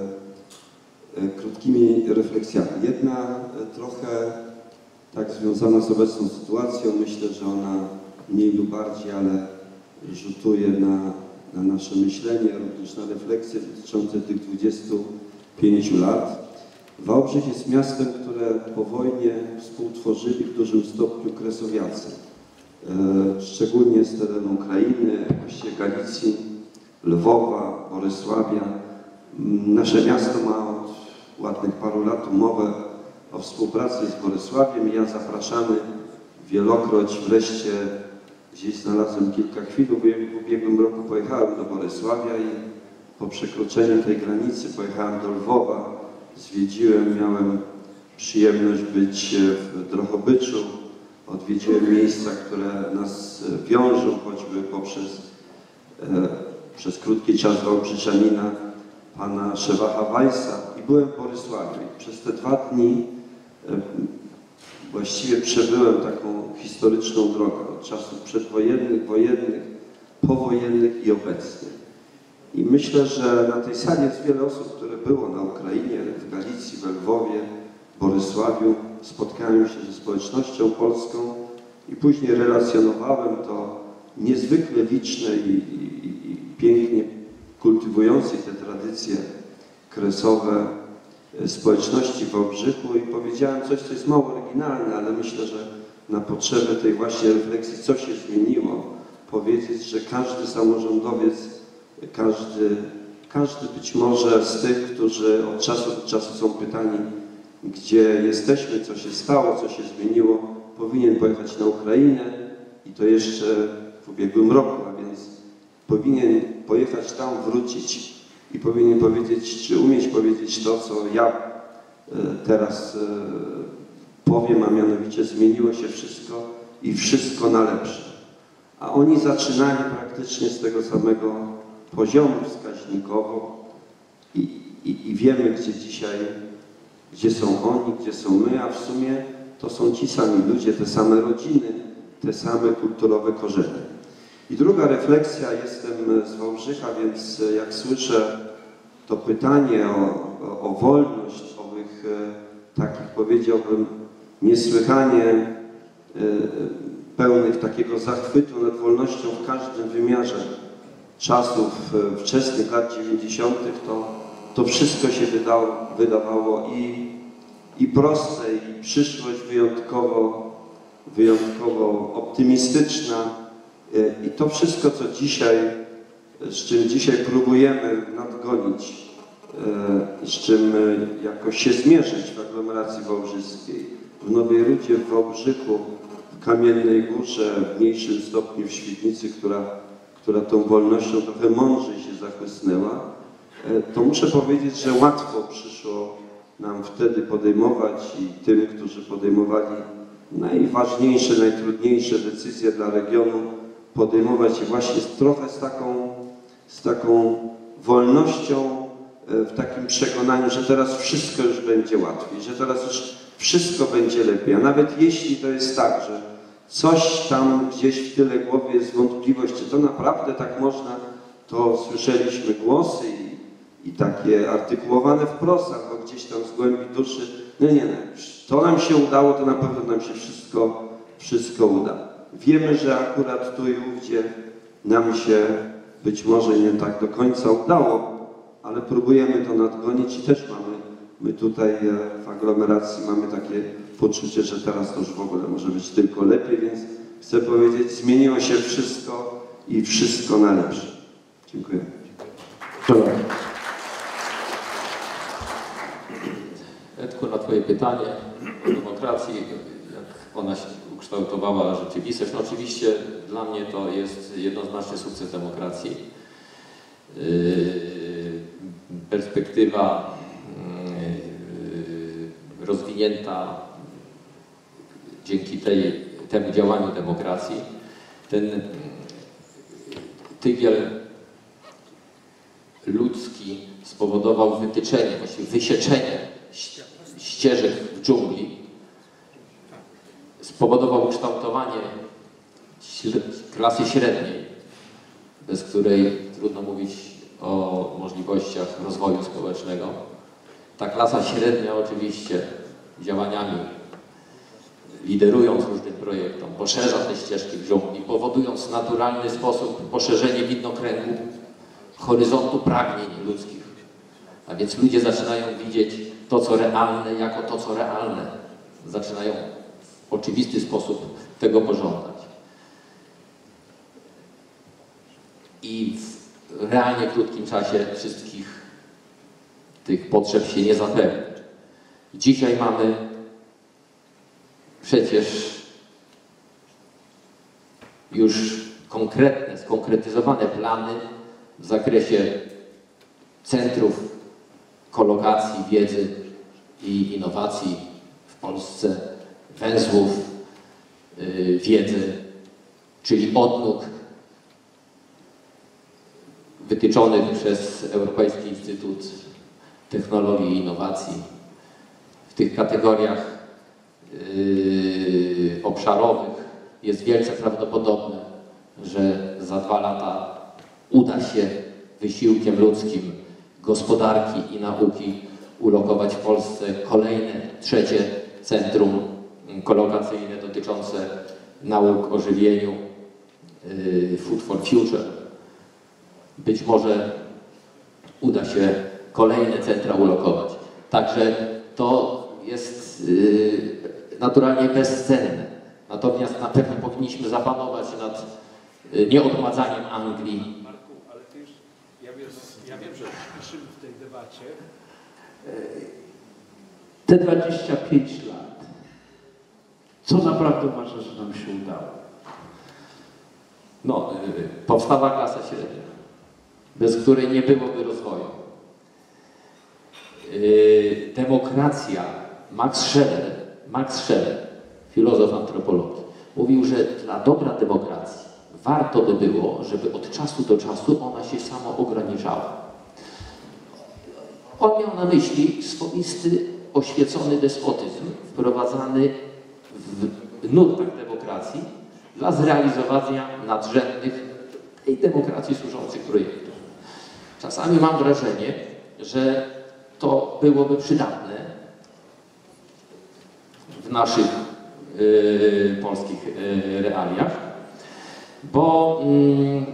krótkimi refleksjami. Jedna trochę tak związana z obecną sytuacją, myślę, że ona mniej lub bardziej, ale rzutuje na, na nasze myślenie, również na refleksje dotyczące tych dwudziestu pięciu lat. Wałbrzych jest miastem, które po wojnie współtworzyli w dużym stopniu kresowiacy. E, szczególnie z terenu Ukrainy, właściwie Galicji, Lwowa, Bolesławia. Nasze miasto ma od ładnych paru lat umowę o współpracy z Bolesławiem i ja zapraszany wielokroć wreszcie gdzieś znalazłem kilka chwil. W ubiegłym roku pojechałem do Bolesławia i po przekroczeniu tej granicy pojechałem do Lwowa, zwiedziłem, miałem przyjemność być w Drohobyczu, odwiedziłem miejsca, które nas wiążą, choćby poprzez e, przez krótki czas Wałbrzyczanina, pana Szewacha Weissa, i byłem w Bolesławiu. I przez te dwa dni e, właściwie przebyłem taką historyczną drogę od czasów przedwojennych, wojennych, powojennych i obecnych. I myślę, że na tej sali jest wiele osób, które było na Ukrainie, w Galicji, we Lwowie, w Bolesławiu. Spotkałem się ze społecznością polską i później relacjonowałem to niezwykle liczne i, i, i pięknie kultywujące te tradycje kresowe społeczności w Wałbrzychu i powiedziałem coś, co jest mało oryginalne, ale myślę, że na potrzeby tej właśnie refleksji, co się zmieniło, powiedzieć, że każdy samorządowiec, każdy, każdy być może z tych, którzy od czasu do czasu są pytani, gdzie jesteśmy, co się stało, co się zmieniło, powinien pojechać na Ukrainę i to jeszcze w ubiegłym roku, a więc powinien pojechać tam, wrócić i powinien powiedzieć, czy umieć powiedzieć to, co ja teraz powiem, a mianowicie zmieniło się wszystko i wszystko na lepsze. A oni zaczynali praktycznie z tego samego poziomu wskaźnikowo i, i, i wiemy, gdzie dzisiaj, gdzie są oni, gdzie są my, a w sumie to są ci sami ludzie, te same rodziny, te same kulturowe korzenie. I druga refleksja, jestem z Wałbrzycha, więc jak słyszę to pytanie o, o, o wolność, owych e, takich, powiedziałbym, niesłychanie e, pełnych takiego zachwytu nad wolnością w każdym wymiarze czasów e, wczesnych lat dziewięćdziesiątych, to, to wszystko się wydało, wydawało i, i proste, i przyszłość wyjątkowo, wyjątkowo optymistyczna. I to wszystko, co dzisiaj, z czym dzisiaj próbujemy nadgonić, z czym jakoś się zmierzyć w aglomeracji wałbrzyskiej, w Nowej Rudzie, w Wałbrzychu, w Kamiennej Górze, w mniejszym stopniu w Świdnicy, która, która tą wolnością trochę mądrzej się zachłysnęła, to muszę powiedzieć, że łatwo przyszło nam wtedy podejmować i tym, którzy podejmowali najważniejsze, najtrudniejsze decyzje dla regionu, podejmować je właśnie trochę z taką, z taką wolnością, w takim przekonaniu, że teraz wszystko już będzie łatwiej, że teraz już wszystko będzie lepiej. A nawet jeśli to jest tak, że coś tam gdzieś w tyle głowy jest wątpliwość, czy to naprawdę tak można, to słyszeliśmy głosy i, i takie artykułowane wprost, albo gdzieś tam z głębi duszy, nie, nie, nie, to nam się udało, to na pewno nam się wszystko, wszystko uda. Wiemy, że akurat tu i ówdzie nam się być może nie tak do końca udało, ale próbujemy to nadgonić i też mamy, my tutaj w aglomeracji mamy takie poczucie, że teraz to już w ogóle może być tylko lepiej, więc chcę powiedzieć, zmieniło się wszystko i wszystko na lepsze. Dziękuję. Edku, na Twoje pytanie o demokracji, jak ona się ukształtowała rzeczywistość. No oczywiście dla mnie to jest jednoznacznie sukces demokracji. Yy, perspektywa yy, rozwinięta dzięki tej, temu działaniu demokracji. Ten tygiel ludzki spowodował wytyczenie, właściwie wysieczenie ścieżek w dżungli, spowodował ukształtowanie klasy średniej, bez której trudno mówić o możliwościach rozwoju społecznego. Ta klasa średnia oczywiście działaniami, liderując różnym projektom, poszerza te ścieżki w dżungli, powodując w naturalny sposób poszerzenie widnokręgu, horyzontu pragnień ludzkich. A więc ludzie zaczynają widzieć to, co realne, jako to, co realne. Zaczynają w oczywisty sposób tego pożądać. I w realnie krótkim czasie wszystkich tych potrzeb się nie zapewni. Dzisiaj mamy przecież już konkretne, skonkretyzowane plany w zakresie centrów kolokacji wiedzy i innowacji w Polsce, węzłów yy, wiedzy, czyli odnóg wytyczonych przez Europejski Instytut Technologii i Innowacji. W tych kategoriach yy, obszarowych jest wielce prawdopodobne, że za dwa lata uda się wysiłkiem ludzkim gospodarki i nauki ulokować w Polsce kolejne, trzecie centrum kolokacyjne dotyczące nauk o żywieniu, yy, Food for Future. Być może uda się kolejne centra ulokować. Także to jest yy, naturalnie bezcenne. Natomiast na pewno powinniśmy zapanować nad yy, nieodmładzaniem Anglii. Marku, ale ty już, ja wiem, ja wiem, że piszemy w tej debacie. Te dwadzieścia pięć lat, co naprawdę uważasz, że nam się udało? No, yy, powstała klasa średnia, bez której nie byłoby rozwoju. Yy, demokracja, Max Scheler, Max Scheler, filozof antropologii, mówił, że dla dobra demokracji warto by było, żeby od czasu do czasu ona się samo ograniczała. On miał na myśli swoisty, oświecony despotyzm wprowadzany w nurtach demokracji dla zrealizowania nadrzędnych tej demokracji służących projektów. Czasami mam wrażenie, że to byłoby przydatne w naszych yy, polskich yy, realiach, bo yy,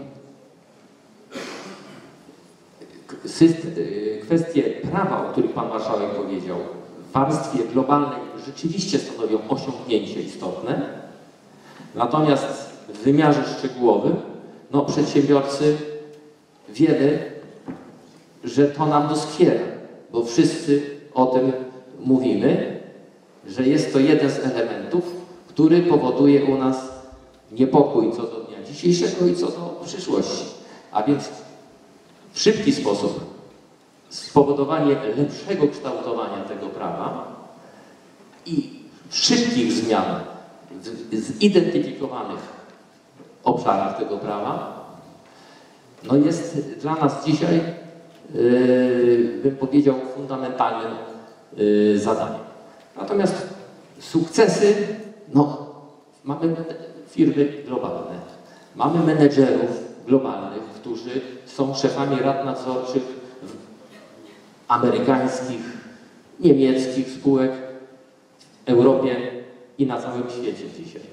system, yy, kwestie prawa, o których Pan Marszałek powiedział, w warstwie globalnej rzeczywiście stanowią osiągnięcie istotne, natomiast w wymiarze szczegółowym no, przedsiębiorcy wiemy, że to nam doskwiera, bo wszyscy o tym mówimy, że jest to jeden z elementów, który powoduje u nas niepokój co do dnia dzisiejszego i co do przyszłości. A więc w szybki sposób spowodowanie lepszego kształtowania tego prawa i szybkich zmian w zidentyfikowanych obszarach tego prawa no jest dla nas dzisiaj, yy, bym powiedział, fundamentalnym yy, zadaniem. Natomiast sukcesy, no, mamy firmy globalne, mamy menedżerów globalnych, którzy są szefami rad nadzorczych amerykańskich, niemieckich spółek w Europie i na całym świecie dzisiaj.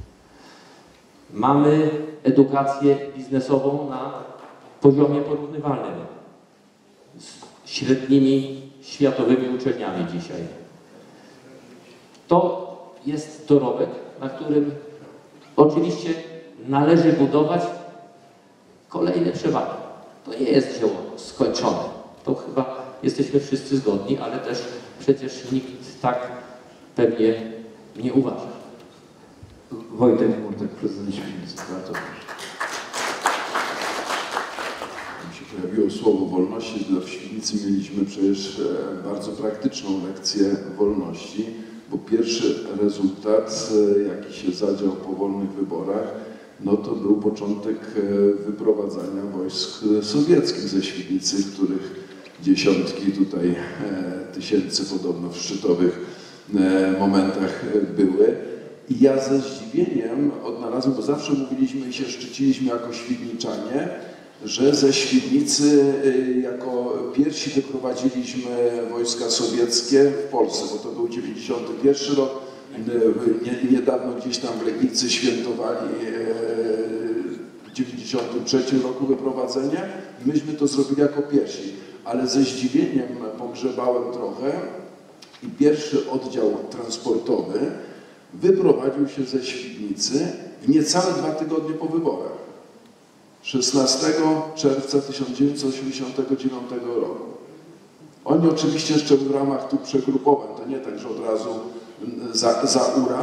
Mamy edukację biznesową na poziomie porównywalnym z średnimi światowymi uczelniami dzisiaj. To jest dorobek, na którym oczywiście należy budować kolejne przewagi. To nie jest dzieło skończone. To chyba jesteśmy wszyscy zgodni, ale też przecież nikt tak pewnie nie uważa. Wojtek Murtek, prezydent Świdnicy. Bardzo proszę. się pojawiło słowo wolności. W Świdnicy mieliśmy przecież bardzo praktyczną lekcję wolności, bo pierwszy rezultat, jaki się zadział po wolnych wyborach, no to był początek wyprowadzania wojsk sowieckich ze Świdnicy, których dziesiątki tutaj tysięcy podobno w szczytowych momentach były. I ja ze zdziwieniem odnalazłem, bo zawsze mówiliśmy i się szczyciliśmy jako świdniczanie, że ze Świdnicy jako pierwsi wyprowadziliśmy wojska sowieckie w Polsce, bo to był dziewięćdziesiąty pierwszy rok. Niedawno gdzieś tam w Legnicy świętowali w dziewięćdziesiątym trzecim roku wyprowadzenie. Myśmy to zrobili jako pierwsi, ale ze zdziwieniem pogrzebałem trochę i pierwszy oddział transportowy wyprowadził się ze Świdnicy w niecałe dwa tygodnie po wyborach. szesnastego czerwca tysiąc dziewięćset osiemdziesiątego dziewiątego roku. Oni oczywiście jeszcze w ramach tu przegrupowań, to nie tak, że od razu za, za Ural,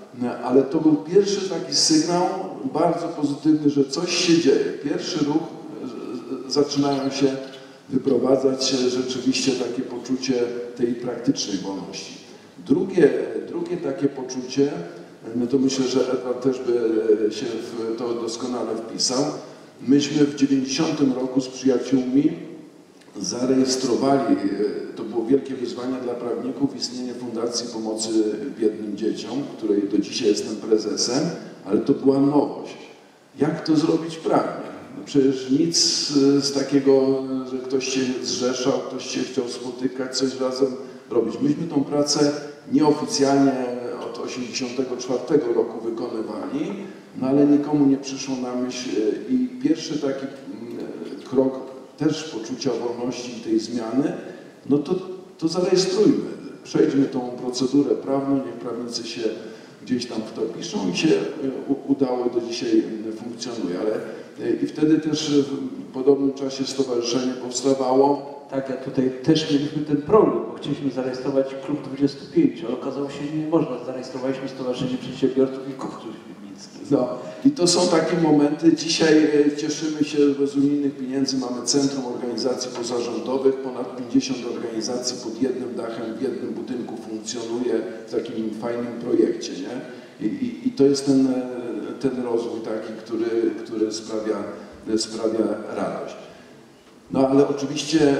ale to był pierwszy taki sygnał bardzo pozytywny, że coś się dzieje. Pierwszy ruch, zaczynają się wyprowadzać rzeczywiście takie poczucie tej praktycznej wolności. Drugie, drugie takie poczucie, no to myślę, że Edward też by się w to doskonale wpisał. Myśmy w dziewięćdziesiątym roku z przyjaciółmi zarejestrowali, to było wielkie wyzwanie dla prawników, istnienie Fundacji Pomocy Biednym Dzieciom, której do dzisiaj jestem prezesem, ale to była nowość. Jak to zrobić prawnie? No przecież nic z takiego, że ktoś się zrzeszał, ktoś się chciał spotykać, coś razem robić. Myśmy tą pracę nieoficjalnie od osiemdziesiątego czwartego roku wykonywali, no ale nikomu nie przyszło na myśl i pierwszy taki krok też poczucia wolności i tej zmiany, no to, to zarejestrujmy, przejdźmy tą procedurę prawną, niech prawnicy się gdzieś tam w to piszą i się udało, do dzisiaj funkcjonuje, ale i wtedy też w podobnym czasie stowarzyszenie powstawało. Tak, ja tutaj też mieliśmy ten problem, bo chcieliśmy zarejestrować klub dwudziestu pięciu, ale okazało się, że nie można. Zarejestrowaliśmy Stowarzyszenie Przedsiębiorców i Kupców Świdnickich. No i to są takie momenty. Dzisiaj cieszymy się, że bez unijnych pieniędzy mamy Centrum Organizacji Pozarządowych, ponad pięćdziesiąt organizacji pod jednym dachem, w jednym budynku funkcjonuje w takim fajnym projekcie, nie? I, i, i to jest ten, ten rozwój taki, który, który sprawia, sprawia radość. No ale oczywiście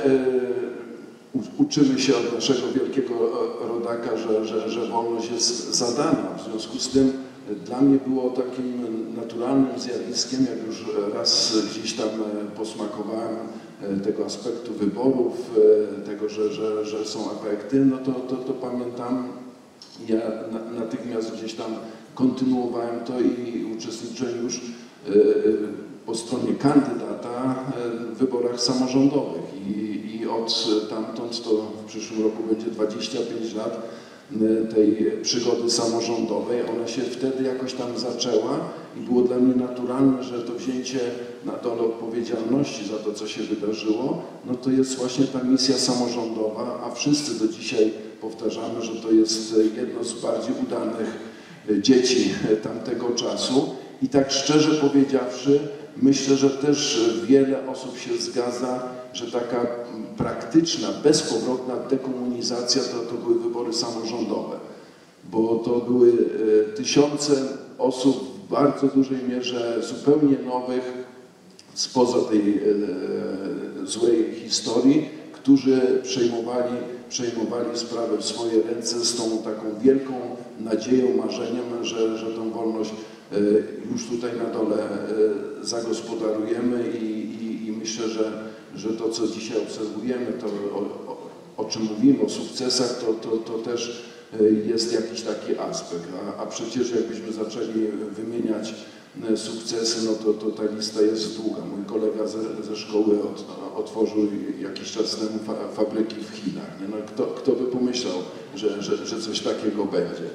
y, uczymy się od naszego wielkiego rodaka, że, że, że wolność jest zadana. W związku z tym dla mnie było takim naturalnym zjawiskiem, jak już raz gdzieś tam posmakowałem tego aspektu wyborów, tego, że, że, że są efekty, no to, to, to pamiętam, ja na, natychmiast gdzieś tam kontynuowałem to i uczestniczyłem już po stronie kandydata w wyborach samorządowych i, i od tamtąd to w przyszłym roku będzie dwadzieścia pięć lat tej przygody samorządowej. Ona się wtedy jakoś tam zaczęła i było dla mnie naturalne, że to wzięcie na dole odpowiedzialności za to, co się wydarzyło, no to jest właśnie ta misja samorządowa, a wszyscy do dzisiaj powtarzamy, że to jest jedno z bardziej udanych dzieci tamtego czasu. I tak szczerze powiedziawszy, myślę, że też wiele osób się zgadza, że taka praktyczna, bezpowrotna dekomunizacja to, to były wybory samorządowe, bo to były tysiące osób w bardzo dużej mierze zupełnie nowych, spoza tej złej historii, którzy przejmowali, przejmowali sprawę w swoje ręce z tą taką wielką nadzieją, marzeniem, że, że tą wolność już tutaj na dole zagospodarujemy i, i, i myślę, że, że to, co dzisiaj obserwujemy, to o, o, o czym mówimy, o sukcesach, to, to, to też jest jakiś taki aspekt. A, a przecież jakbyśmy zaczęli wymieniać sukcesy, no to, to ta lista jest długa. Mój kolega ze, ze szkoły od, otworzył jakiś czas temu fa, fabryki w Chinach. Nie? No, kto, kto by pomyślał, że, że, że coś takiego będzie.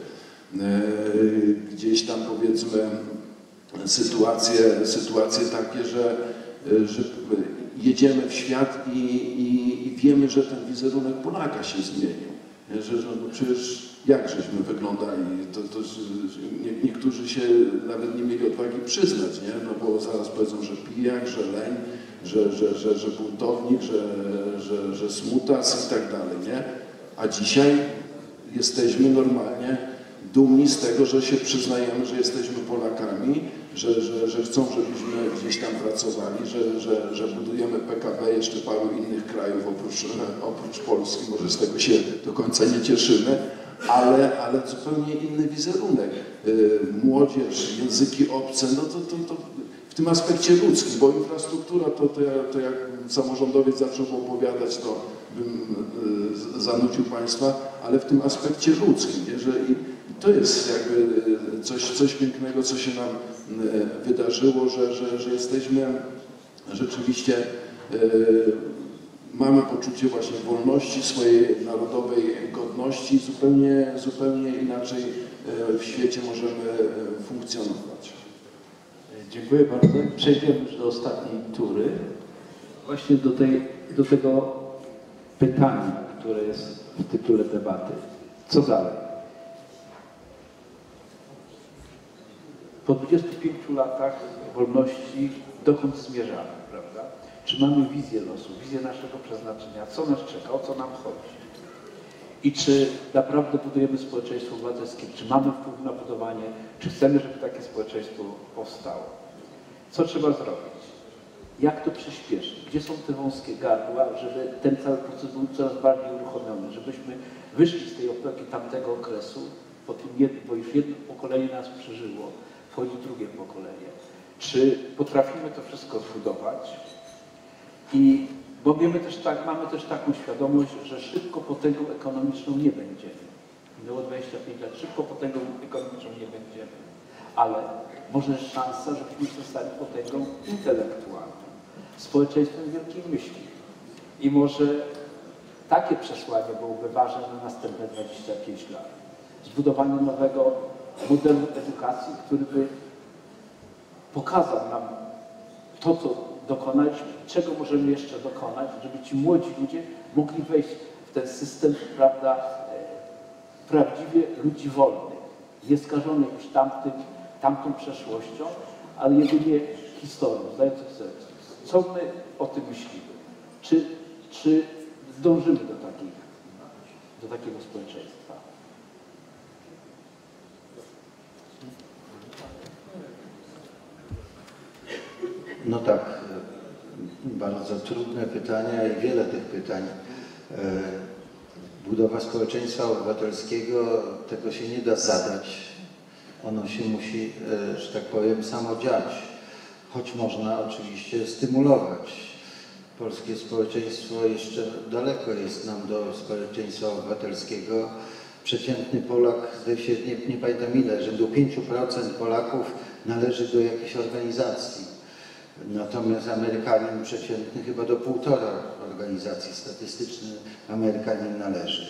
Gdzieś tam powiedzmy sytuacje, sytuacje takie, że, że jedziemy w świat i, i, i wiemy, że ten wizerunek Polaka się zmienił. Że, że no przecież jak żeśmy wyglądali, to, to nie, niektórzy się nawet nie mieli odwagi przyznać, nie? No bo zaraz powiedzą, że pijak, że leń, że, że, że, że buntownik, że, że, że smutas i tak dalej, nie? A dzisiaj jesteśmy normalnie dumni z tego, że się przyznajemy, że jesteśmy Polakami, że, że, że chcą, żebyśmy gdzieś tam pracowali, że, że, że budujemy P K B jeszcze paru innych krajów oprócz, oprócz Polski, może z tego się do końca nie cieszymy, ale, ale zupełnie inny wizerunek. Młodzież, języki obce, no to, to, to w tym aspekcie ludzkim, bo infrastruktura, to, to, ja, to jak samorządowiec zaczął opowiadać, to bym zanudził Państwa, ale w tym aspekcie ludzkim, nie? Że i, to jest jakby coś, coś pięknego, co się nam wydarzyło, że, że, że jesteśmy rzeczywiście, e, mamy poczucie właśnie wolności, swojej narodowej godności, zupełnie, zupełnie inaczej w świecie możemy funkcjonować. Dziękuję bardzo. Przejdziemy już do ostatniej tury. Właśnie do, tej, do tego pytania, które jest w tytule debaty. Co dalej? Po dwudziestu pięciu latach wolności dokąd zmierzamy, prawda? Czy mamy wizję losu, wizję naszego przeznaczenia, co nas czeka, o co nam chodzi? I czy naprawdę budujemy społeczeństwo obywatelskie, czy mamy wpływ na budowanie, czy chcemy, żeby takie społeczeństwo powstało? Co trzeba zrobić? Jak to przyspieszyć? Gdzie są te wąskie gardła, żeby ten cały proces był coraz bardziej uruchomiony, żebyśmy wyszli z tej opieki tamtego okresu, po tym jednym, bo już jedno pokolenie nas przeżyło, wchodzi drugie pokolenie. Czy potrafimy to wszystko zbudować? I bo wiemy też tak, mamy też taką świadomość, że szybko potęgą ekonomiczną nie będziemy. Minęło dwadzieścia pięć lat, szybko potęgą ekonomiczną nie będziemy. Ale może jest szansa, żebyśmy zostali potęgą intelektualną, społeczeństwem wielkiej myśli. I może takie przesłanie byłoby ważne na następne dwadzieścia pięć lat. Zbudowanie nowego modelu edukacji, który by pokazał nam to, co dokonaliśmy, czego możemy jeszcze dokonać, żeby ci młodzi ludzie mogli wejść w ten system, prawda, prawdziwie ludzi wolnych, nieskażonych już tamtym, tamtą przeszłością, ale jedynie historią, zdających sobie. Co my o tym myślimy? Czy, czy zdążymy do, takich, do takiego społeczeństwa? No tak, bardzo trudne pytania i wiele tych pytań. Budowa społeczeństwa obywatelskiego, tego się nie da zadać. Ono się musi, że tak powiem, samo dziać, choć można oczywiście stymulować. Polskie społeczeństwo jeszcze daleko jest nam do społeczeństwa obywatelskiego. Przeciętny Polak, zdaje się, nie, nie pamiętam ile, że do pięciu procent Polaków należy do jakiejś organizacji. Natomiast Amerykanin przeciętny chyba do półtora organizacji statystycznych Amerykanin należy.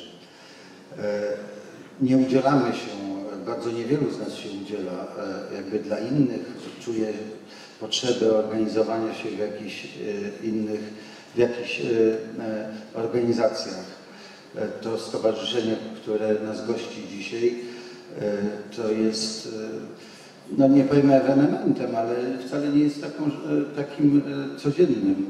Nie udzielamy się, bardzo niewielu z nas się udziela jakby dla innych, czuje potrzebę organizowania się w jakichś innych, w jakichś organizacjach. To stowarzyszenie, które nas gości dzisiaj, to jest, no nie powiem ewenementem, ale wcale nie jest taką, takim codziennym,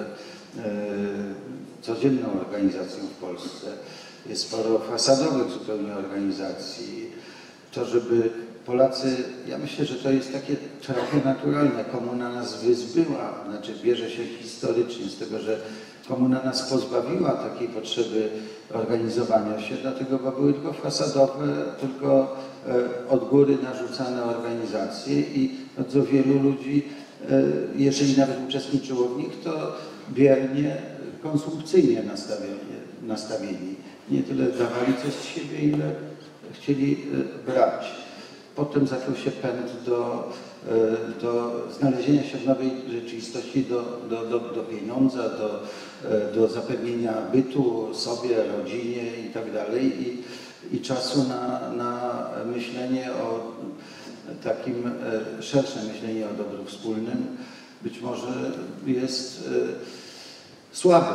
codzienną organizacją w Polsce. Jest sporo fasadowych zupełnie organizacji. To, żeby Polacy, ja myślę, że to jest takie trochę naturalne. Komuna nas wyzbyła, znaczy bierze się historycznie z tego, że komuna nas pozbawiła takiej potrzeby organizowania się, dlatego bo były tylko fasadowe, tylko od góry narzucane organizacje i bardzo wielu ludzi, jeżeli nawet uczestniczyło w nich, to biernie, konsumpcyjnie nastawieni. Nie tyle dawali coś z siebie, ile chcieli brać. Potem zaczął się pęd do, do znalezienia się w nowej rzeczywistości, do, do, do, do pieniądza, do, do zapewnienia bytu sobie, rodzinie i tak dalej. I, i czasu na, na myślenie o takim szersze myślenie o dobru wspólnym być może jest słabe.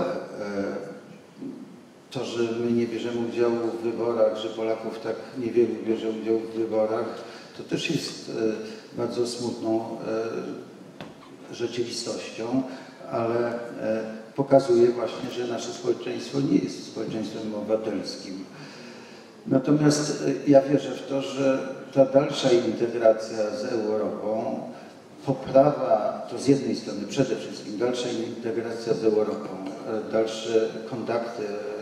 To, że my nie bierzemy udziału w wyborach, że Polaków tak niewielu bierze udział w wyborach, to też jest bardzo smutną rzeczywistością, ale pokazuje właśnie, że nasze społeczeństwo nie jest społeczeństwem obywatelskim. Natomiast ja wierzę w to, że ta dalsza integracja z Europą, poprawa, to z jednej strony przede wszystkim dalsza integracja z Europą, dalsze kontakty,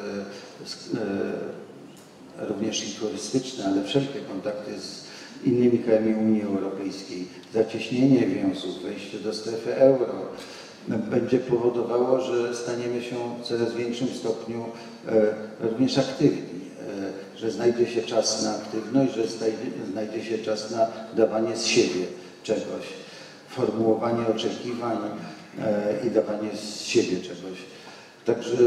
również i turystyczne, ale wszelkie kontakty z innymi krajami Unii Europejskiej, zacieśnienie więzów, wejście do strefy euro, będzie powodowało, że staniemy się w coraz większym stopniu również aktywni, że znajdzie się czas na aktywność, że znajdzie się czas na dawanie z siebie czegoś, formułowanie oczekiwań i dawanie z siebie czegoś. Także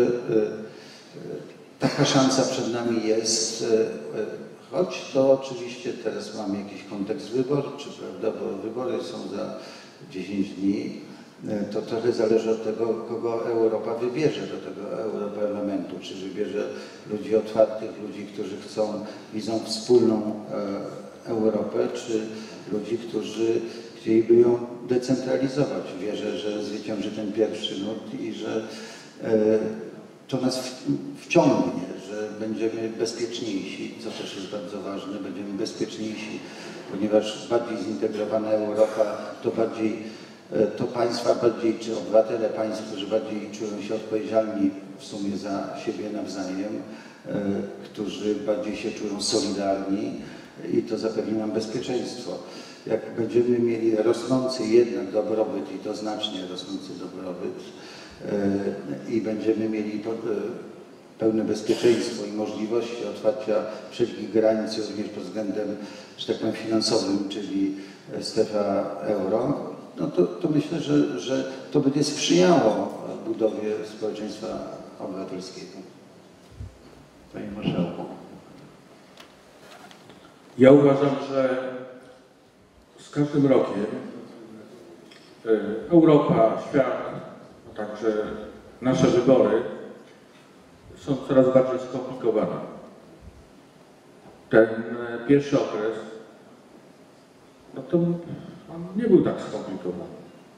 taka szansa przed nami jest, choć to oczywiście teraz mamy jakiś kontekst wyborczy, prawda, bo wybory są za dziesięć dni, to trochę zależy od tego, kogo Europa wybierze do tego Europarlamentu, czy wybierze ludzi otwartych, ludzi, którzy chcą, widzą wspólną Europę, czy ludzi, którzy chcieliby ją decentralizować. Wierzę, że zwycięży ten pierwszy nurt i że to nas wciągnie, że będziemy bezpieczniejsi, co też jest bardzo ważne, będziemy bezpieczniejsi, ponieważ bardziej zintegrowana Europa to bardziej, to państwa bardziej, czy obywatele państw, którzy bardziej czują się odpowiedzialni w sumie za siebie nawzajem, którzy bardziej się czują solidarni i to zapewni nam bezpieczeństwo. Jak będziemy mieli rosnący jednak dobrobyt i to znacznie rosnący dobrobyt i będziemy mieli pełne bezpieczeństwo i możliwości otwarcia wszelkich granic również pod względem, że tak powiem, finansowym, czyli strefa euro, no to, to myślę, że, że to będzie sprzyjało budowie społeczeństwa obywatelskiego. Panie Marszałku. Ja uważam, że z każdym rokiem Europa, świat, a także nasze wybory są coraz bardziej skomplikowane. Ten pierwszy okres, no to on nie był tak skomplikowany.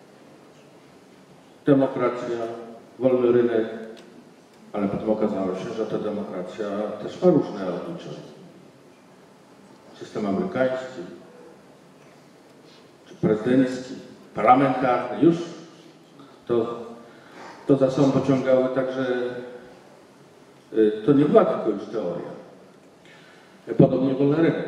Demokracja, wolny rynek, ale potem okazało się, że ta demokracja też ma różne oblicze. System amerykański, czy prezydencki, parlamentarny, już to, to za sobą pociągały także, to nie była tylko już teoria. Podobnie wolny rynek.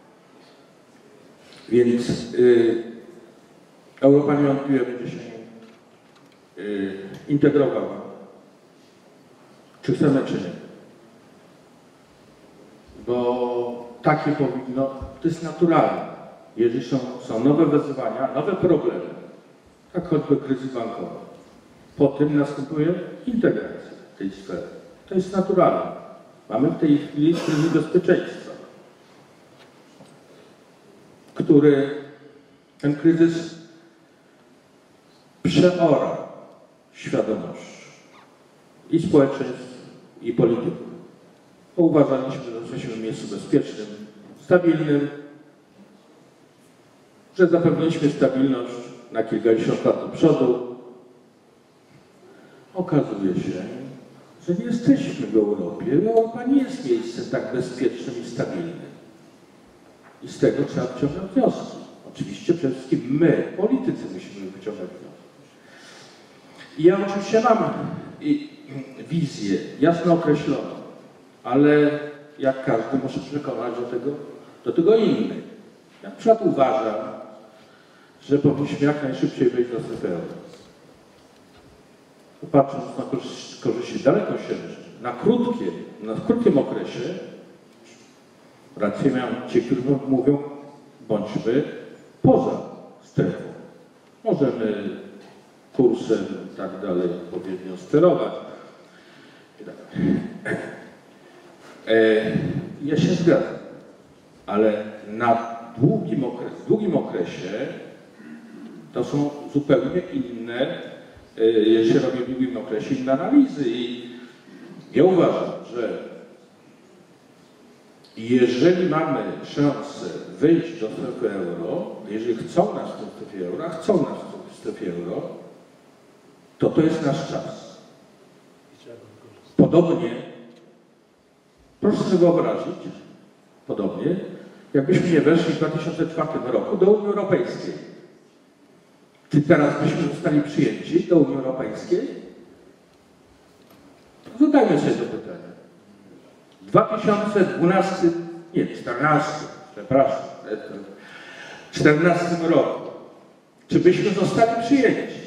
Więc y, Europa niewątpliwie będzie się y, integrowała. Czy chcemy, czy nie. Bo takie powinno, to jest naturalne. Jeżeli są, są nowe wyzwania, nowe problemy, tak choćby kryzys bankowy, po tym następuje integracja tej sfery. To jest naturalne. Mamy w tej chwili kryzys bezpieczeństwa, który, ten kryzys przeora świadomość i społeczeństw, i polityków. Bo uważaliśmy, że jesteśmy w miejscu bezpiecznym, stabilnym, że zapewniliśmy stabilność na kilkadziesiąt lat do przodu. Okazuje się, że nie jesteśmy w Europie. Europa nie jest miejscem tak bezpiecznym i stabilnym. I z tego trzeba wyciągać wnioski. Oczywiście przede wszystkim my, politycy, musimy wyciągać wnioski. I ja oczywiście mam wizję jasno określoną, ale jak każdy muszę przekonać do tego, do tego innych. Ja na przykład uważam, że powinniśmy jak najszybciej wejść do strefy euro. Patrząc na korzyści dalekosiężne, na krótkie, na krótkim okresie, rację mają ci, którzy mówią, bądźmy poza strefą. Możemy kursem i tak dalej odpowiednio sterować. Ja się zgadzam, ale na długim okresie, w długim okresie to są zupełnie inne, jeśli się robi w długim okresie, inne analizy. I ja uważam, że jeżeli mamy szansę wyjść do strefy euro, jeżeli chcą nas w strefie euro, a chcą nas w strefie euro, to to jest nasz czas. Podobnie, proszę sobie wyobrazić, podobnie, jakbyśmy nie weszli w dwa tysiące czwartym roku do Unii Europejskiej. Czy teraz byśmy zostali przyjęci do Unii Europejskiej? Zadajmy sobie to pytanie. W dwa tysiące dwunastym, nie, czternastym, przepraszam, czternastym roku, czy byśmy zostali przyjęci?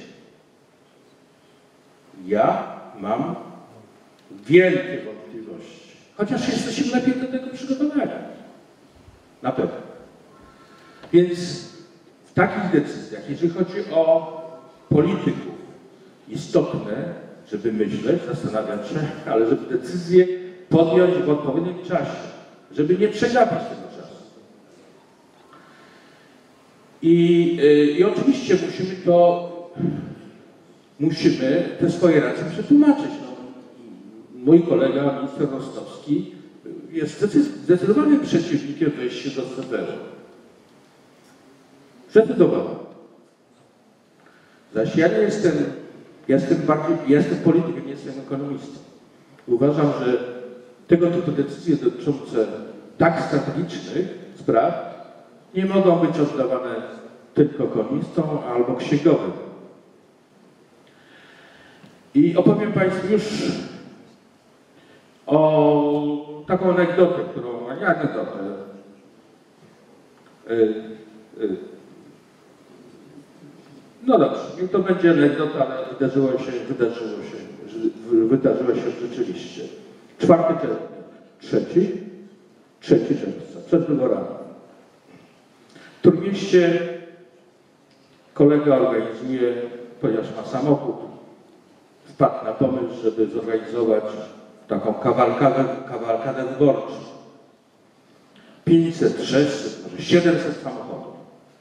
Ja mam wielkie wątpliwości, chociaż jesteśmy lepiej do tego przygotowani. Na pewno. Więc w takich decyzjach, jeżeli chodzi o polityków, istotne, żeby myśleć, zastanawiać się, ale żeby decyzje podjąć w odpowiednim czasie, żeby nie przegapić tego czasu. I, yy, i oczywiście musimy to, musimy te swoje racje przetłumaczyć. No, mój kolega, minister Rostowski, jest zdecydowanym przeciwnikiem wejścia do strefy euro. Zdecydowanie. Zaś ja nie jestem, ja jestem bardziej, ja jestem politykiem, nie jestem ekonomistą. Uważam, że tego typu decyzje dotyczące tak strategicznych spraw nie mogą być oddawane tylko ekonomistom albo księgowym. I opowiem Państwu już o taką anegdotę, którą, a nie anegdotę, y, y, no dobrze, niech to będzie anegdota, ale wydarzyło się, wydarzyło się, wydarzyło się rzeczywiście. czwartego czerwca, trzeci, trzeci czerwca, przed wyborami. W Trójmieście kolega organizuje, ponieważ ma samochód, wpadł na pomysł, żeby zorganizować taką kawalkadę, kawalkadę wyborczą. pięćset, sześćset, może siedemset samochodów.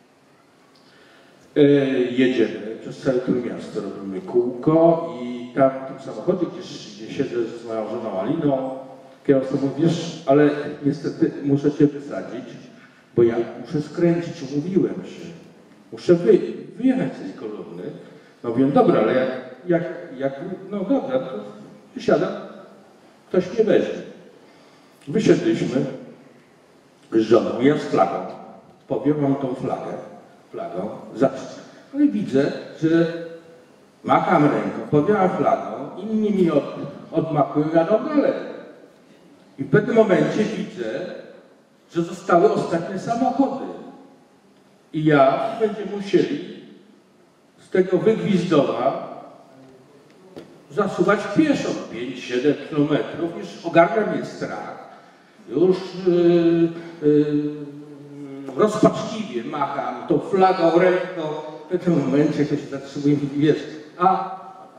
Yy, jedziemy przez całe Trójmiasto, robimy kółko i tam w tym samochodzie, gdzie, gdzie siedzę z moją żoną Aliną, kierowca mówi, wiesz, ale niestety muszę cię wysadzić, bo ja muszę skręcić, umówiłem się. Muszę wy, wyjechać z tej kolumny. No wiem, dobra, ale jak, jak, jak no dobra, to wysiadam, ktoś mnie weźmie. Wysiedliśmy z żoną, ja z flagą. Powiem wam tą flagę, flagą, zacznę. No i widzę, że macham ręką, powiałam flagą, inni mi od, odmachują, jadą dalej. I w pewnym momencie widzę, że zostały ostatnie samochody. I ja będziemy musieli z tego Wygwizdowa zasuwać pieszo pięć siedem kilometrów, już ogarnia mnie strach. Już yy, yy, rozpaczliwie macham tą flagą, ręką. W tym momencie ktoś się zatrzymuje i mówi, wiesz, a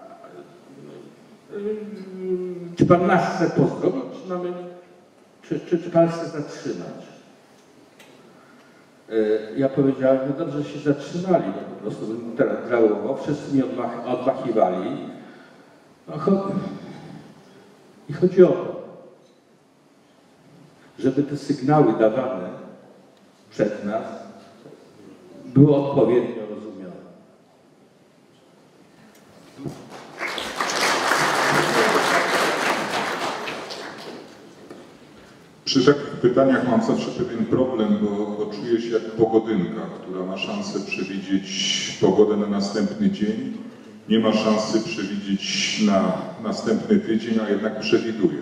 yy, czy pan nas chce pozdrowić, czy, mamy, czy, czy, czy pan chce zatrzymać? Ja powiedziałem, no dobrze się zatrzymali, no po prostu teraz grało, wszyscy mi odmach, odmachiwali. No, cho I chodzi o to, żeby te sygnały dawane przed nas były odpowiednio rozumiane. Przy takich pytaniach mam zawsze pewien problem, bo, bo czuję się jak pogodynka, która ma szansę przewidzieć pogodę na następny dzień, nie ma szansy przewidzieć na następny tydzień, a jednak przewiduje.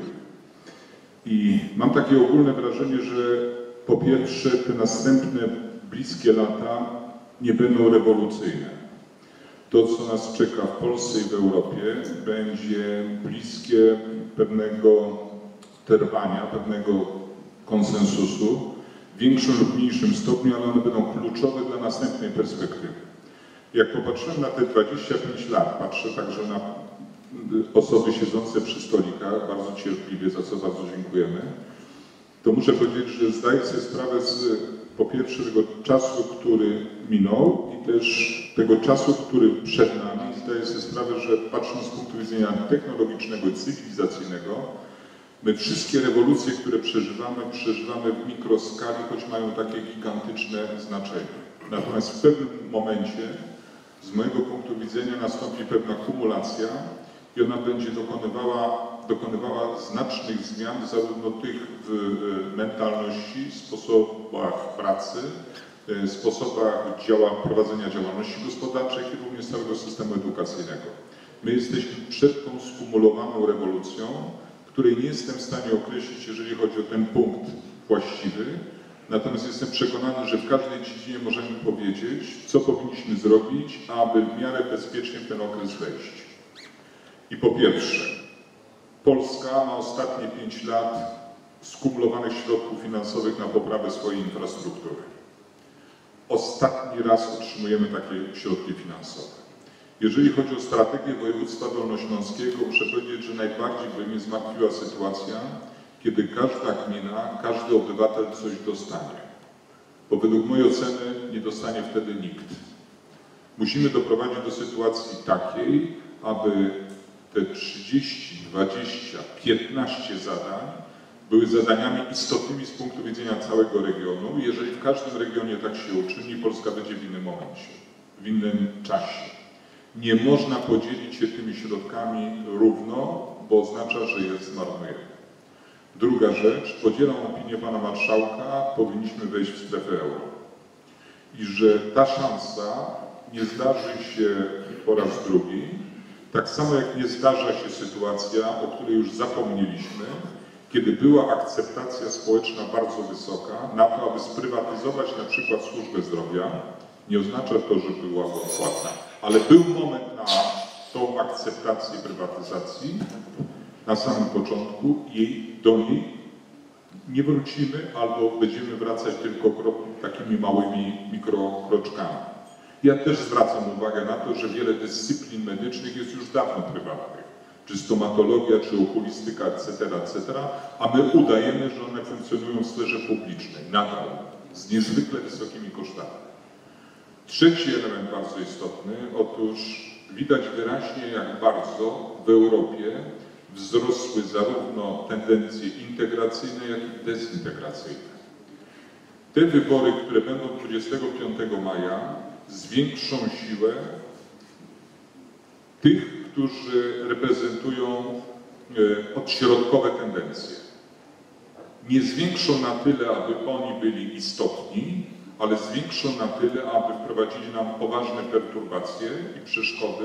I mam takie ogólne wrażenie, że po pierwsze te następne bliskie lata nie będą rewolucyjne. To, co nas czeka w Polsce i w Europie, będzie bliskie pewnego trwania, pewnego konsensusu w większym lub mniejszym stopniu, ale one będą kluczowe dla następnej perspektywy. Jak popatrzyłem na te dwadzieścia pięć lat, patrzę także na osoby siedzące przy stolikach, bardzo cierpliwie, za co bardzo dziękujemy, to muszę powiedzieć, że zdaję sobie sprawę z, po pierwsze, tego czasu, który minął i też tego czasu, który przed nami. Zdaję sobie sprawę, że patrząc z punktu widzenia technologicznego i cywilizacyjnego, my wszystkie rewolucje, które przeżywamy, przeżywamy w mikroskali, choć mają takie gigantyczne znaczenie. Natomiast w pewnym momencie, z mojego punktu widzenia, nastąpi pewna kumulacja i ona będzie dokonywała, dokonywała znacznych zmian, zarówno tych w mentalności, sposobach pracy, sposobach działa, prowadzenia działalności gospodarczej, jak i również całego systemu edukacyjnego. My jesteśmy przed tą skumulowaną rewolucją, której nie jestem w stanie określić, jeżeli chodzi o ten punkt właściwy. Natomiast jestem przekonany, że w każdej dziedzinie możemy powiedzieć, co powinniśmy zrobić, aby w miarę bezpiecznie w ten okres wejść. I po pierwsze, Polska ma ostatnie pięć lat skumulowanych środków finansowych na poprawę swojej infrastruktury. Ostatni raz otrzymujemy takie środki finansowe. Jeżeli chodzi o strategię województwa dolnośląskiego, muszę powiedzieć, że najbardziej by mnie zmartwiła sytuacja, kiedy każda gmina, każdy obywatel coś dostanie. Bo według mojej oceny nie dostanie wtedy nikt. Musimy doprowadzić do sytuacji takiej, aby te trzydzieści, dwadzieścia, piętnaście zadań były zadaniami istotnymi z punktu widzenia całego regionu. Jeżeli w każdym regionie tak się uczyni, Polska będzie w innym momencie, w innym czasie. Nie można podzielić się tymi środkami równo, bo oznacza, że je zmarnujemy. Druga rzecz, podzielam opinię pana marszałka, powinniśmy wejść w strefę euro. I że ta szansa nie zdarzy się po raz drugi, tak samo jak nie zdarza się sytuacja, o której już zapomnieliśmy, kiedy była akceptacja społeczna bardzo wysoka na to, aby sprywatyzować na przykład służbę zdrowia. Nie oznacza to, że była odpłatna, ale był moment na tą akceptację prywatyzacji na samym początku i do niej nie wrócimy albo będziemy wracać tylko takimi małymi mikrokroczkami. Ja też zwracam uwagę na to, że wiele dyscyplin medycznych jest już dawno prywatnych, czy stomatologia, czy okulistyka, et cetera, et cetera, a my udajemy, że one funkcjonują w sferze publicznej, nadal, z niezwykle wysokimi kosztami. Trzeci element bardzo istotny, otóż widać wyraźnie, jak bardzo w Europie wzrosły zarówno tendencje integracyjne, jak i dezintegracyjne. Te wybory, które będą dwudziestego piątego maja, zwiększą siłę tych, którzy reprezentują odśrodkowe tendencje. Nie zwiększą na tyle, aby oni byli istotni, ale zwiększą na tyle, aby wprowadzili nam poważne perturbacje i przeszkody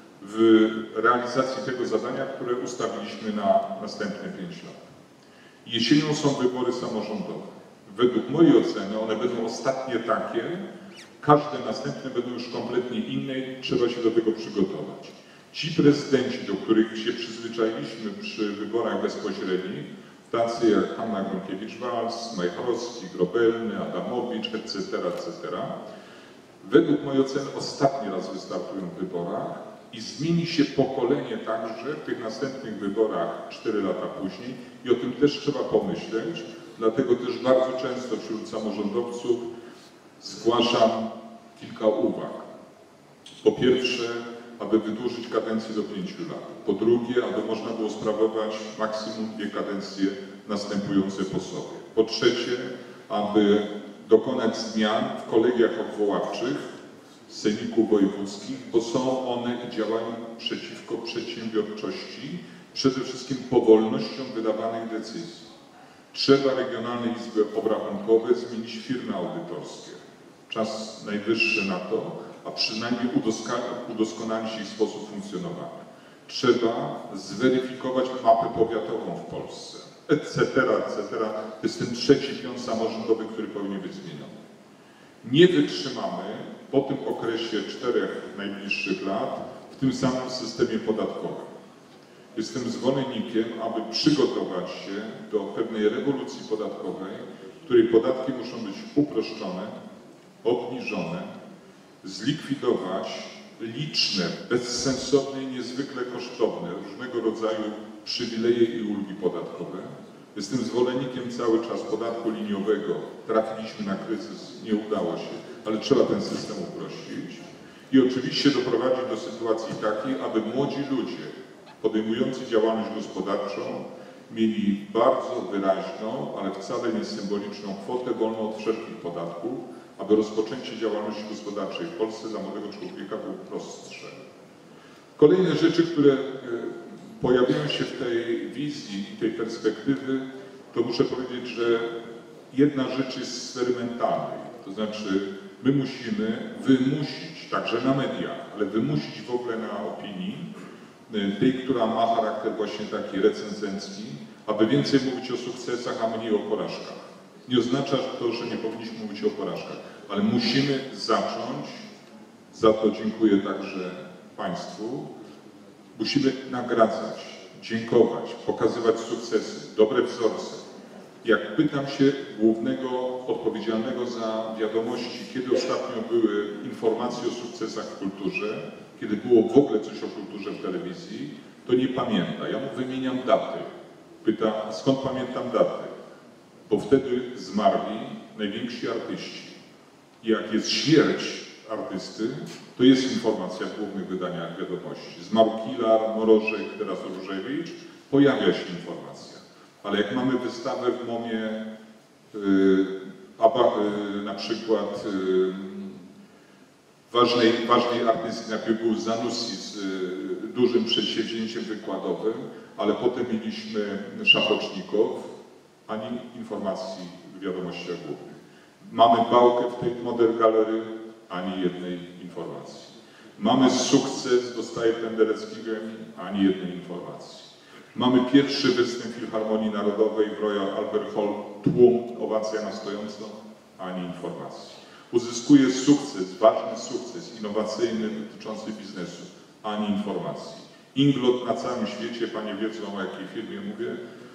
w realizacji tego zadania, które ustawiliśmy na następne pięć lat. Jesienią są wybory samorządowe. Według mojej oceny one będą ostatnie takie, każde następne będą już kompletnie inne i trzeba się do tego przygotować. Ci prezydenci, do których się przyzwyczailiśmy przy wyborach bezpośrednich, tacy jak Hanna Gronkiewicz-Waltz, Majchrowski, Grobelny, Adamowicz, et cetera, et cetera, według mojej oceny ostatni raz wystartują w wyborach i zmieni się pokolenie także w tych następnych wyborach cztery lata później i o tym też trzeba pomyśleć, dlatego też bardzo często wśród samorządowców zgłaszam kilka uwag. Po pierwsze, aby wydłużyć kadencję do pięciu lat. Po drugie, aby można było sprawować maksimum dwie kadencje następujące po sobie. Po trzecie, aby dokonać zmian w kolegiach odwoławczych sejmików wojewódzkich, bo są one i działają przeciwko przedsiębiorczości, przede wszystkim powolnością wydawanych decyzji. Trzeba regionalne izby obrachunkowe zmienić firmy audytorskie. Czas najwyższy na to, a przynajmniej udoskonalić ich sposób funkcjonowania. Trzeba zweryfikować mapę powiatową w Polsce, et cetera, et cetera. To jest ten trzeci pion samorządowy, który powinien być zmieniony. Nie wytrzymamy po tym okresie czterech najbliższych lat w tym samym systemie podatkowym. Jestem zwolennikiem, aby przygotować się do pewnej rewolucji podatkowej, w której podatki muszą być uproszczone, obniżone, zlikwidować liczne, bezsensowne i niezwykle kosztowne różnego rodzaju przywileje i ulgi podatkowe. Jestem zwolennikiem cały czas podatku liniowego. Trafiliśmy na kryzys, nie udało się, ale trzeba ten system uprościć. I oczywiście doprowadzić do sytuacji takiej, aby młodzi ludzie podejmujący działalność gospodarczą mieli bardzo wyraźną, ale wcale nie symboliczną kwotę wolną od wszelkich podatków, aby rozpoczęcie działalności gospodarczej w Polsce dla młodego człowieka było prostsze. Kolejne rzeczy, które pojawiają się w tej wizji i tej perspektywy, to muszę powiedzieć, że jedna rzecz jest z sfery mentalnej, to znaczy my musimy wymusić, także na mediach, ale wymusić w ogóle na opinii tej, która ma charakter właśnie taki recenzencki, aby więcej mówić o sukcesach, a mniej o porażkach. Nie oznacza to, że nie powinniśmy mówić o porażkach, ale musimy zacząć, za to dziękuję także Państwu, musimy nagradzać, dziękować, pokazywać sukcesy, dobre wzorce. Jak pytam się głównego odpowiedzialnego za wiadomości, kiedy ostatnio były informacje o sukcesach w kulturze, kiedy było w ogóle coś o kulturze w telewizji, to nie pamięta. Ja mu wymieniam daty. Pyta, skąd pamiętam daty? Bo wtedy zmarli najwięksi artyści. I jak jest śmierć artysty, to jest informacja w głównych wydaniach wiadomości. Zmarł Kilar, Morożek, teraz Różewicz, pojawia się informacja. Ale jak mamy wystawę w MOMie, yy, aba, yy, na przykład yy, ważnej, ważnej artystki, najpierw był Zanussi z yy, dużym przedsięwzięciem wykładowym, ale potem mieliśmy Szapoczników, ani informacji w wiadomościach głównych. Mamy Bałkę w tej Modern Gallery, ani jednej informacji. Mamy sukces, dostaje Pendereckiego, ani jednej informacji. Mamy pierwszy występ Filharmonii Narodowej w Royal Albert Hall, tłum, owacja na stojąco, ani informacji. Uzyskuje sukces, ważny sukces innowacyjny dotyczący biznesu, ani informacji. Inglot na całym świecie, panie wiedzą, o jakiej firmie mówię,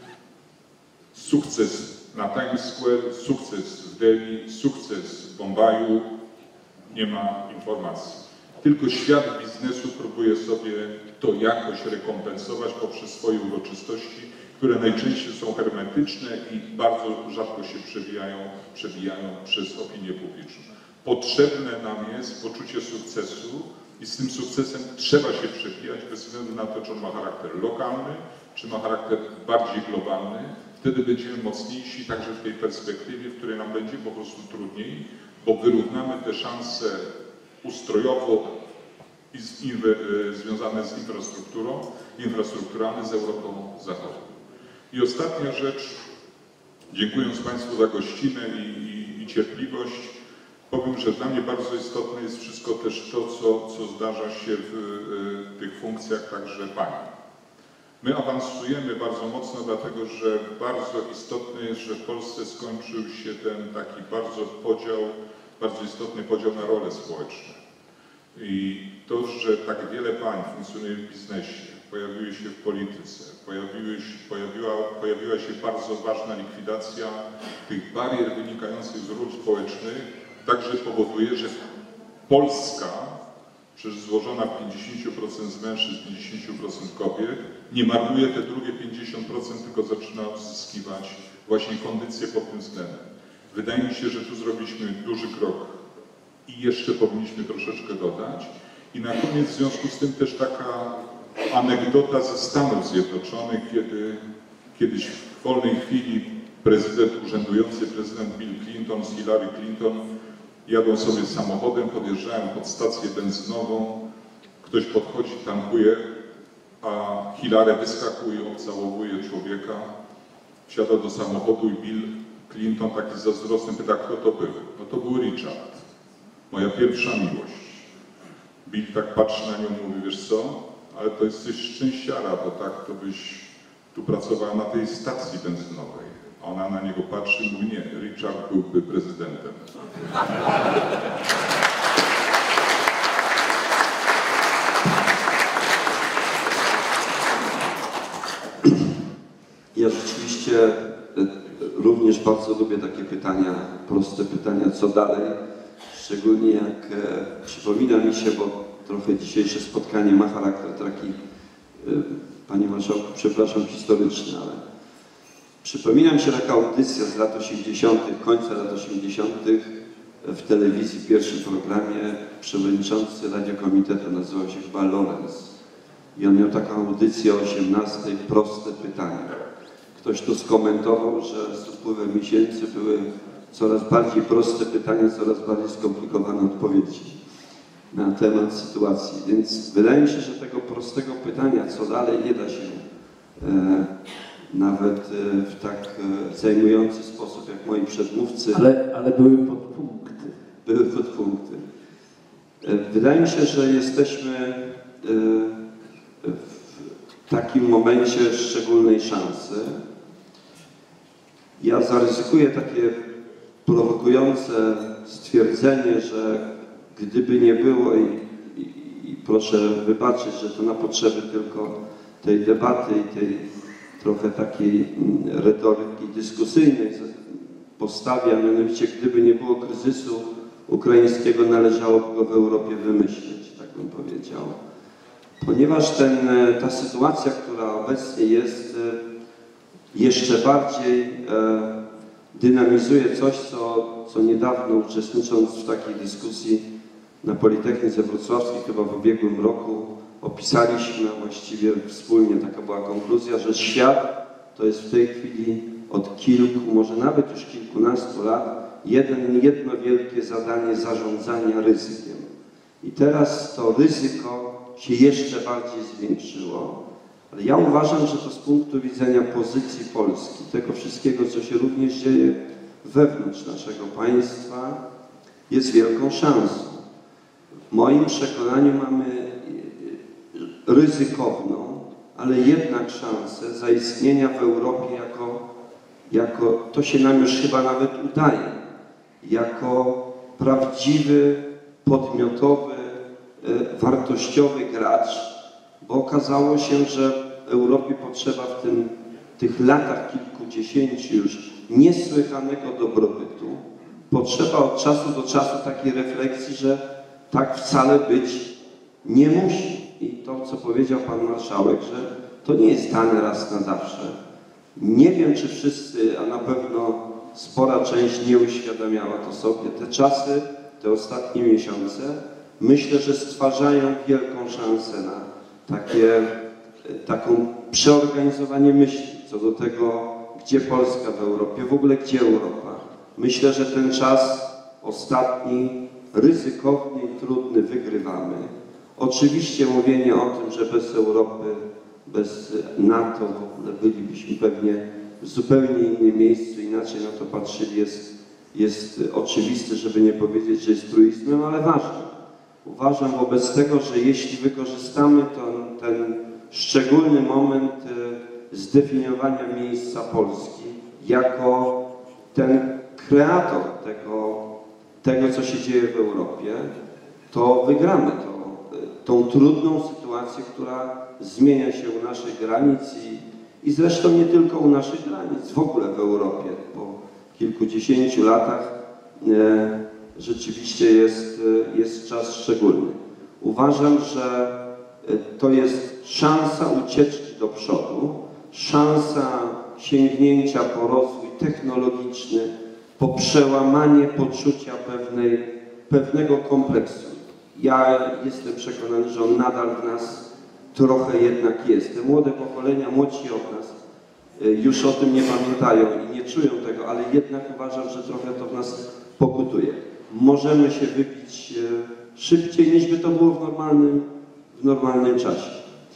sukces na Times Square, sukces w Delhi, sukces w Bombaju, nie ma informacji. Tylko świat biznesu próbuje sobie to jakoś rekompensować poprzez swoje uroczystości, które najczęściej są hermetyczne i bardzo rzadko się przebijają, przebijają przez opinię publiczną. Potrzebne nam jest poczucie sukcesu i z tym sukcesem trzeba się przebijać bez względu na to, czy on ma charakter lokalny, czy ma charakter bardziej globalny. Wtedy będziemy mocniejsi także w tej perspektywie, w której nam będzie po prostu trudniej, bo wyrównamy te szanse ustrojowo i z, inwe, związane z infrastrukturą, infrastrukturalne z Europą Zachodnią. I ostatnia rzecz, dziękując Państwu za gościnę i, i, i cierpliwość, powiem, że dla mnie bardzo istotne jest wszystko też to, co, co zdarza się w, w tych funkcjach także Pani. My awansujemy bardzo mocno, dlatego że bardzo istotne jest, że w Polsce skończył się ten taki bardzo podział, bardzo istotny podział na role społeczne. I to, że tak wiele pań funkcjonuje w biznesie, pojawiły się w polityce, pojawiły się, pojawiła, pojawiła się bardzo ważna likwidacja tych barier wynikających z ról społecznych, także powoduje, że Polska, przecież złożona w pięćdziesiąt procent z mężczyzn, pięćdziesiąt procent kobiet, nie marnuje te drugie pięćdziesiąt procent, tylko zaczyna uzyskiwać właśnie kondycję pod tym względem. Wydaje mi się, że tu zrobiliśmy duży krok i jeszcze powinniśmy troszeczkę dodać. I na koniec w związku z tym też taka anegdota ze Stanów Zjednoczonych, kiedy kiedyś w wolnej chwili prezydent, urzędujący prezydent Bill Clinton z Hillary Clinton jadą sobie samochodem, podjeżdżają pod stację benzynową, ktoś podchodzi, tankuje, a Hillary wyskakuje, obcałowuje człowieka, wsiada do samochodu i Bill Clinton taki zazdrosny pyta, kto to był. No to był Richard, moja pierwsza miłość. Bill tak patrzy na nią i mówi, wiesz co, ale to jesteś szczęściara, bo tak to byś tu pracowała na tej stacji benzynowej. A ona na niego patrzy i mówi, nie, Richard byłby prezydentem. Ja rzeczywiście również bardzo lubię takie pytania, proste pytania, co dalej. Szczególnie jak e, przypomina mi się, bo trochę dzisiejsze spotkanie ma charakter taki, e, panie marszałku, przepraszam, historyczny, ale przypomina mi się taka audycja z lat osiemdziesiątych, końca lat osiemdziesiątych w telewizji, w pierwszym programie, przewodniczący radiokomitetu nazywał się chyba Lorenz. I on miał taką audycję o osiemnastej, proste pytania. Ktoś tu skomentował, że z upływem miesięcy były coraz bardziej proste pytania, coraz bardziej skomplikowane odpowiedzi na temat sytuacji. Więc wydaje mi się, że tego prostego pytania, co dalej, nie da się e, nawet e, w tak e, zajmujący sposób, jak moi przedmówcy. Ale, ale były podpunkty. Były podpunkty. E, wydaje mi się, że jesteśmy e, w takim momencie szczególnej szansy. Ja zaryzykuję takie prowokujące stwierdzenie, że gdyby nie było, i, i, i proszę wybaczyć, że to na potrzeby tylko tej debaty i tej trochę takiej retoryki dyskusyjnej postawie, a mianowicie gdyby nie było kryzysu ukraińskiego, należałoby go w Europie wymyślić, tak bym powiedział. Ponieważ ten, ta sytuacja, która obecnie jest, jeszcze bardziej dynamizuje coś, co, co niedawno, uczestnicząc w takiej dyskusji na Politechnice Wrocławskiej, chyba w ubiegłym roku, opisaliśmy, właściwie wspólnie taka była konkluzja, że świat to jest w tej chwili od kilku, może nawet już kilkunastu lat jeden, jedno wielkie zadanie zarządzania ryzykiem. I teraz to ryzyko się jeszcze bardziej zwiększyło. Ale ja uważam, że to z punktu widzenia pozycji Polski, tego wszystkiego, co się również dzieje wewnątrz naszego państwa, jest wielką szansą. W moim przekonaniu mamy ryzykowną, ale jednak szansę zaistnienia w Europie jako, jako, to się nam już chyba nawet udaje, jako prawdziwy, podmiotowy, wartościowy gracz, bo okazało się, że Europie potrzeba w tym, tych latach kilkudziesięciu już niesłychanego dobrobytu. Potrzeba od czasu do czasu takiej refleksji, że tak wcale być nie musi. I to, co powiedział Pan Marszałek, że to nie jest dane raz na zawsze. Nie wiem, czy wszyscy, a na pewno spora część nie uświadamiała to sobie. Te czasy, te ostatnie miesiące, myślę, że stwarzają wielką szansę na takie, taką przeorganizowanie myśli co do tego, gdzie Polska w Europie, w ogóle gdzie Europa. Myślę, że ten czas ostatni, ryzykowny i trudny wygrywamy. Oczywiście mówienie o tym, że bez Europy, bez NATO w ogóle bylibyśmy pewnie w zupełnie innym miejscu, inaczej na to patrzyli, jest, jest oczywiste, żeby nie powiedzieć, że jest truizmem, ale ważne. Uważam wobec tego, że jeśli wykorzystamy ten, ten szczególny moment zdefiniowania miejsca Polski jako ten kreator tego, tego, co się dzieje w Europie, to wygramy to, tą trudną sytuację, która zmienia się u naszych granic i, i zresztą nie tylko u naszych granic, w ogóle w Europie. Po kilkudziesięciu latach e, rzeczywiście jest, jest czas szczególny. Uważam, że to jest szansa ucieczki do przodu, szansa sięgnięcia po rozwój technologiczny, po przełamanie poczucia pewnej, pewnego kompleksu. Ja jestem przekonany, że on nadal w nas trochę jednak jest. Te młode pokolenia, młodsi od nas, już o tym nie pamiętają i nie czują tego, ale jednak uważam, że trochę to w nas pokutuje. Możemy się wybić szybciej, niż by to było w normalnym, w normalnym czasie.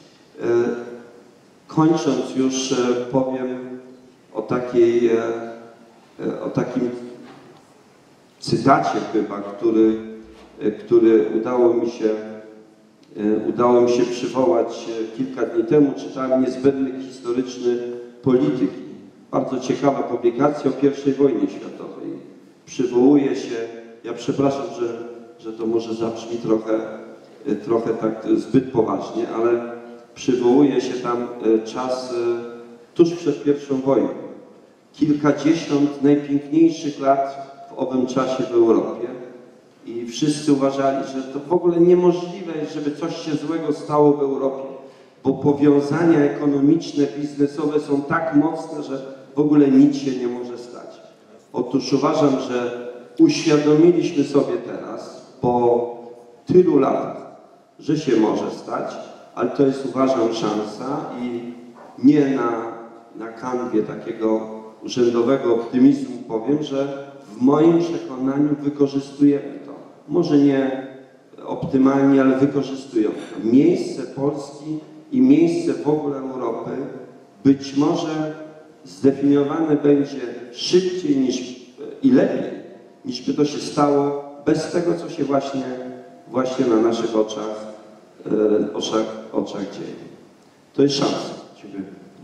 Kończąc już powiem o takiej, o takim cytacie chyba, który, który udało mi się, udało mi się przywołać kilka dni temu. Czytałem Niezbędnik historyczny polityki. Bardzo ciekawa publikacja o pierwszej wojnie światowej. Przywołuje się, ja przepraszam, że, że to może zabrzmi trochę, trochę tak zbyt poważnie, ale przywołuje się tam czas tuż przed pierwszą wojną. Kilkadziesiąt najpiękniejszych lat w owym czasie w Europie i wszyscy uważali, że to w ogóle niemożliwe jest, żeby coś się złego stało w Europie, bo powiązania ekonomiczne, biznesowe są tak mocne, że w ogóle nic się nie może stać. Otóż uważam, że uświadomiliśmy sobie teraz, po tylu latach, że się może stać, ale to jest, uważam, szansa i nie na, na kanwie takiego urzędowego optymizmu powiem, że w moim przekonaniu wykorzystujemy to. Może nie optymalnie, ale wykorzystujemy to. Miejsce Polski i miejsce w ogóle Europy być może zdefiniowane będzie szybciej niż, i lepiej, niż by to się stało bez tego, co się właśnie, właśnie na naszych oczach, e, oczach, oczach dzieje. To jest szansa. Dziękuję.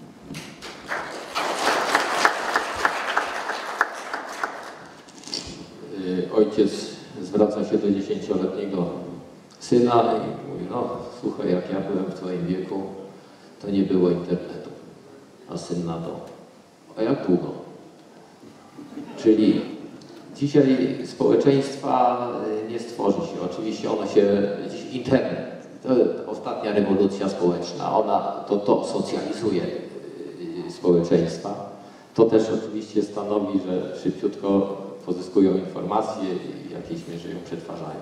Ojciec zwraca się do dziesięcioletniego syna i mówi, no słuchaj, jak ja byłem w twoim wieku, to nie było internetu. A syn na to, a jak długo? Czyli dzisiaj społeczeństwa nie stworzy się. Oczywiście ono się, dziś internet, to ostatnia rewolucja społeczna, ona to, to socjalizuje społeczeństwa. To też oczywiście stanowi, że szybciutko pozyskują informacje i w jakiejś mierze ją przetwarzają.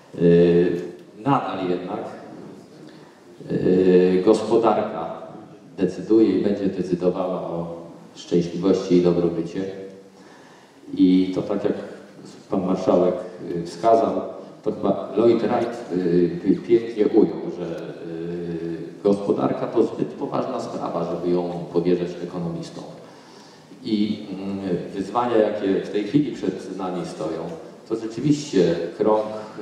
Nadal jednak gospodarka decyduje i będzie decydowała o szczęśliwości i dobrobycie. I to tak jak pan marszałek wskazał, to chyba Lloyd Wright pięknie ujął, że gospodarka to zbyt poważna sprawa, żeby ją powierzać ekonomistom. I wyzwania, jakie w tej chwili przed nami stoją, to rzeczywiście krąg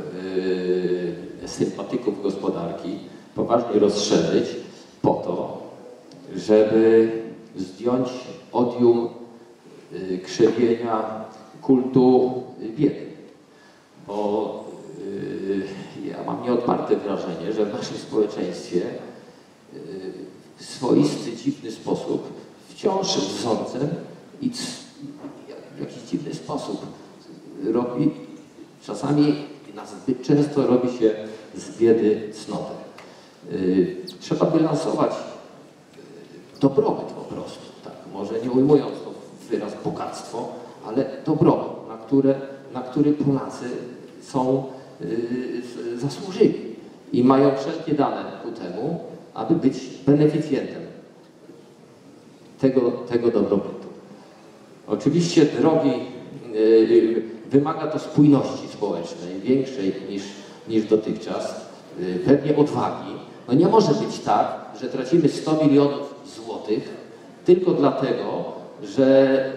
sympatyków gospodarki poważnie rozszerzyć po to, żeby zdjąć odium krzewienia kultu biedy. Bo ja mam nieodparte wrażenie, że w naszym społeczeństwie w swoisty, dziwny sposób wciąż wzorcem i w jakiś dziwny sposób robi, czasami zbyt często robi się z biedy cnotę. Trzeba wylansować dobrobyt po prostu, tak, może nie ujmując to w wyraz bogactwo, ale dobrobyt, na, które, na który Polacy są yy, zasłużyli i mają wszelkie dane ku temu, aby być beneficjentem tego, tego dobrobytu. Oczywiście drogi, yy, wymaga to spójności społecznej, większej niż, niż dotychczas, yy, pewnie odwagi. No nie może być tak, że tracimy sto milionów złotych tylko dlatego, że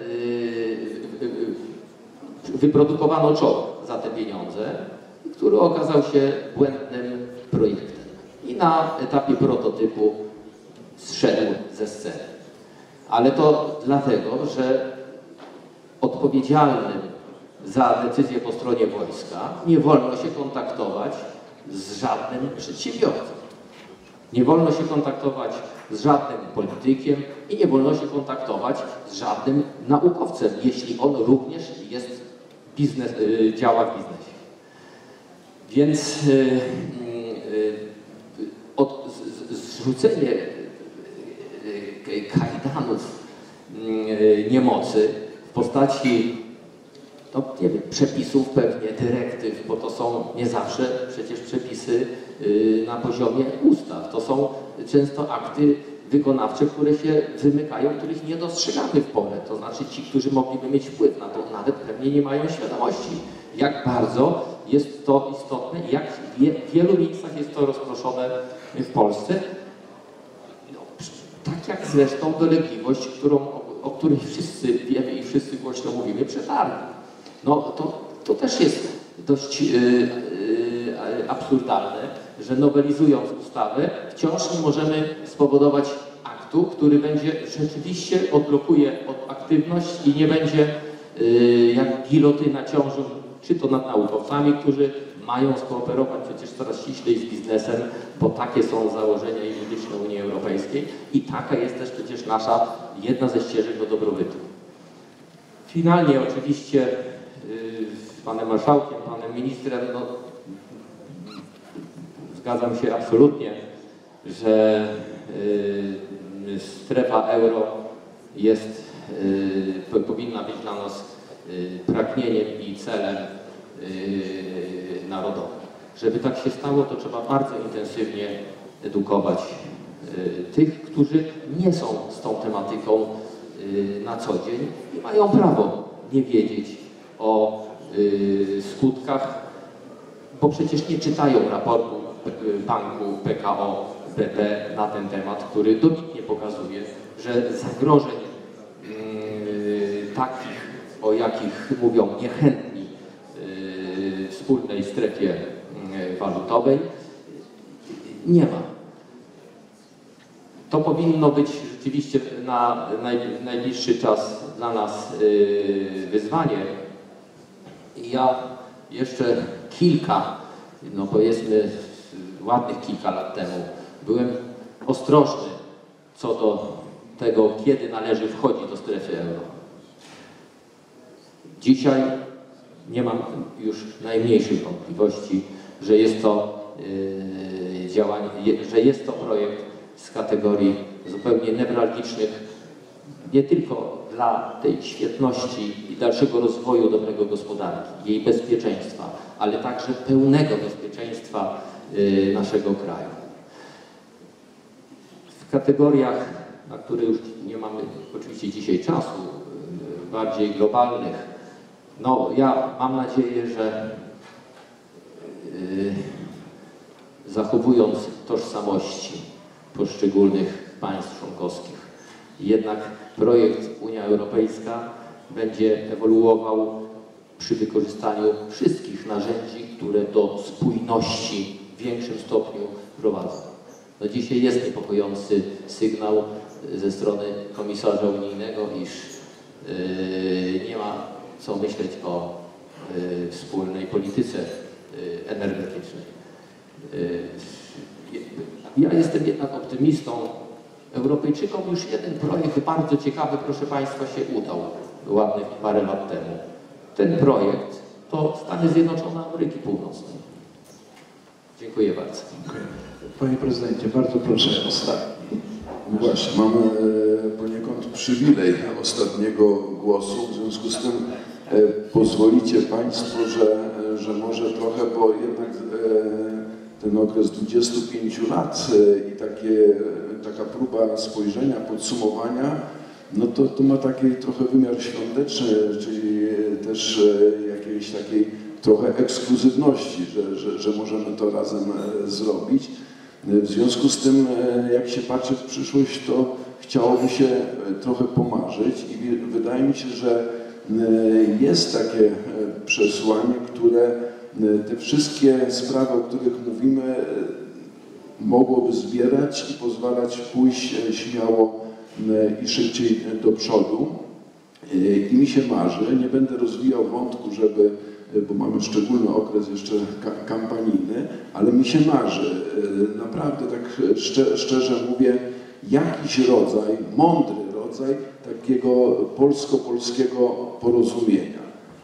yy, wyprodukowano czołg za te pieniądze, który okazał się błędnym projektem i na etapie prototypu zszedł ze sceny. Ale to dlatego, że odpowiedzialnym za decyzję po stronie wojska nie wolno się kontaktować z żadnym przedsiębiorcą. Nie wolno się kontaktować z żadnym politykiem i nie wolno się kontaktować z żadnym naukowcem, jeśli on również jest biznes, działa w biznesie. Więc yy, yy, od, z, zrzucenie yy, kajdanów yy, niemocy w postaci no, nie wiem, przepisów, pewnie dyrektyw, bo to są nie zawsze przecież przepisy yy, na poziomie ustaw. To są często akty wykonawcze, które się wymykają, których nie dostrzegamy w porę. To znaczy ci, którzy mogliby mieć wpływ na to, nawet pewnie nie mają świadomości, jak bardzo jest to istotne i jak w wielu miejscach jest to rozproszone w Polsce. No, tak jak zresztą dolegliwość, którą, o, o której wszyscy wiemy i wszyscy głośno mówimy, przetargi. No to, to też jest dość yy, yy, absurdalne, że nowelizując ustawę wciąż nie możemy spowodować aktu, który będzie rzeczywiście odblokuje aktywność i nie będzie yy, jak gilotyna ciążył czy to nad naukowcami, którzy mają skooperować przecież coraz ściślej z biznesem, bo takie są założenia jurydyczne Unii Europejskiej i taka jest też przecież nasza jedna ze ścieżek do dobrobytu. Finalnie oczywiście z panem marszałkiem, panem ministrem, no, zgadzam się absolutnie, że y, strefa euro jest, y, powinna być dla nas y, pragnieniem i celem y, narodowym. Żeby tak się stało, to trzeba bardzo intensywnie edukować y, tych, którzy nie są z tą tematyką y, na co dzień i mają prawo nie wiedzieć o y, skutkach, bo przecież nie czytają raportu banku P K O B P na ten temat, który dobitnie pokazuje, że zagrożeń y, takich, o jakich mówią niechętni y, wspólnej strefie y, walutowej, nie ma. To powinno być rzeczywiście na naj, najbliższy czas dla nas y, wyzwanie. Ja jeszcze kilka, no powiedzmy ładnych kilka lat temu byłem ostrożny co do tego, kiedy należy wchodzić do strefy euro. Dzisiaj nie mam już najmniejszych wątpliwości, że jest to yy, działanie, że jest to projekt z kategorii zupełnie newralgicznych, nie tylko dla tej świetności i dalszego rozwoju dobrego gospodarki, jej bezpieczeństwa, ale także pełnego bezpieczeństwa y, naszego kraju. W kategoriach na które już nie mamy oczywiście dzisiaj czasu, bardziej globalnych. No, ja mam nadzieję, że yy, zachowując tożsamości poszczególnych państw członkowskich, jednak projekt Unia Europejska będzie ewoluował przy wykorzystaniu wszystkich narzędzi, które do spójności w większym stopniu prowadzą. No dzisiaj jest niepokojący sygnał ze strony komisarza unijnego, iż yy, nie ma co myśleć o yy, wspólnej polityce yy, energetycznej. Yy, ja jestem jednak optymistą. Europejczykom już jeden projekt bardzo ciekawy, proszę Państwa, się udał ładnych parę lat temu. Ten projekt to Stany Zjednoczone Ameryki Północnej. Dziękuję bardzo. Dziękuję. Panie prezydencie, bardzo proszę ostatni. Właśnie, mamy e, poniekąd przywilej ostatniego głosu, w związku z tym e, pozwolicie Państwo, że, e, że może trochę, bo jednak e, ten okres dwudziestu pięciu lat e, i takie, taka próba spojrzenia, podsumowania, no to, to ma taki trochę wymiar świąteczny, czyli też e, jakiejś takiej trochę ekskluzywności, że, że, że możemy to razem e, zrobić. W związku z tym, jak się patrzy w przyszłość, to chciałoby się trochę pomarzyć i wydaje mi się, że jest takie przesłanie, które te wszystkie sprawy, o których mówimy, mogłoby zbierać i pozwalać pójść śmiało i szybciej do przodu. I mi się marzy, nie będę rozwijał wątku, żeby, bo mamy szczególny okres jeszcze kampanijny, ale mi się marzy, naprawdę tak szczerze mówię, jakiś rodzaj, mądry rodzaj takiego polsko-polskiego porozumienia.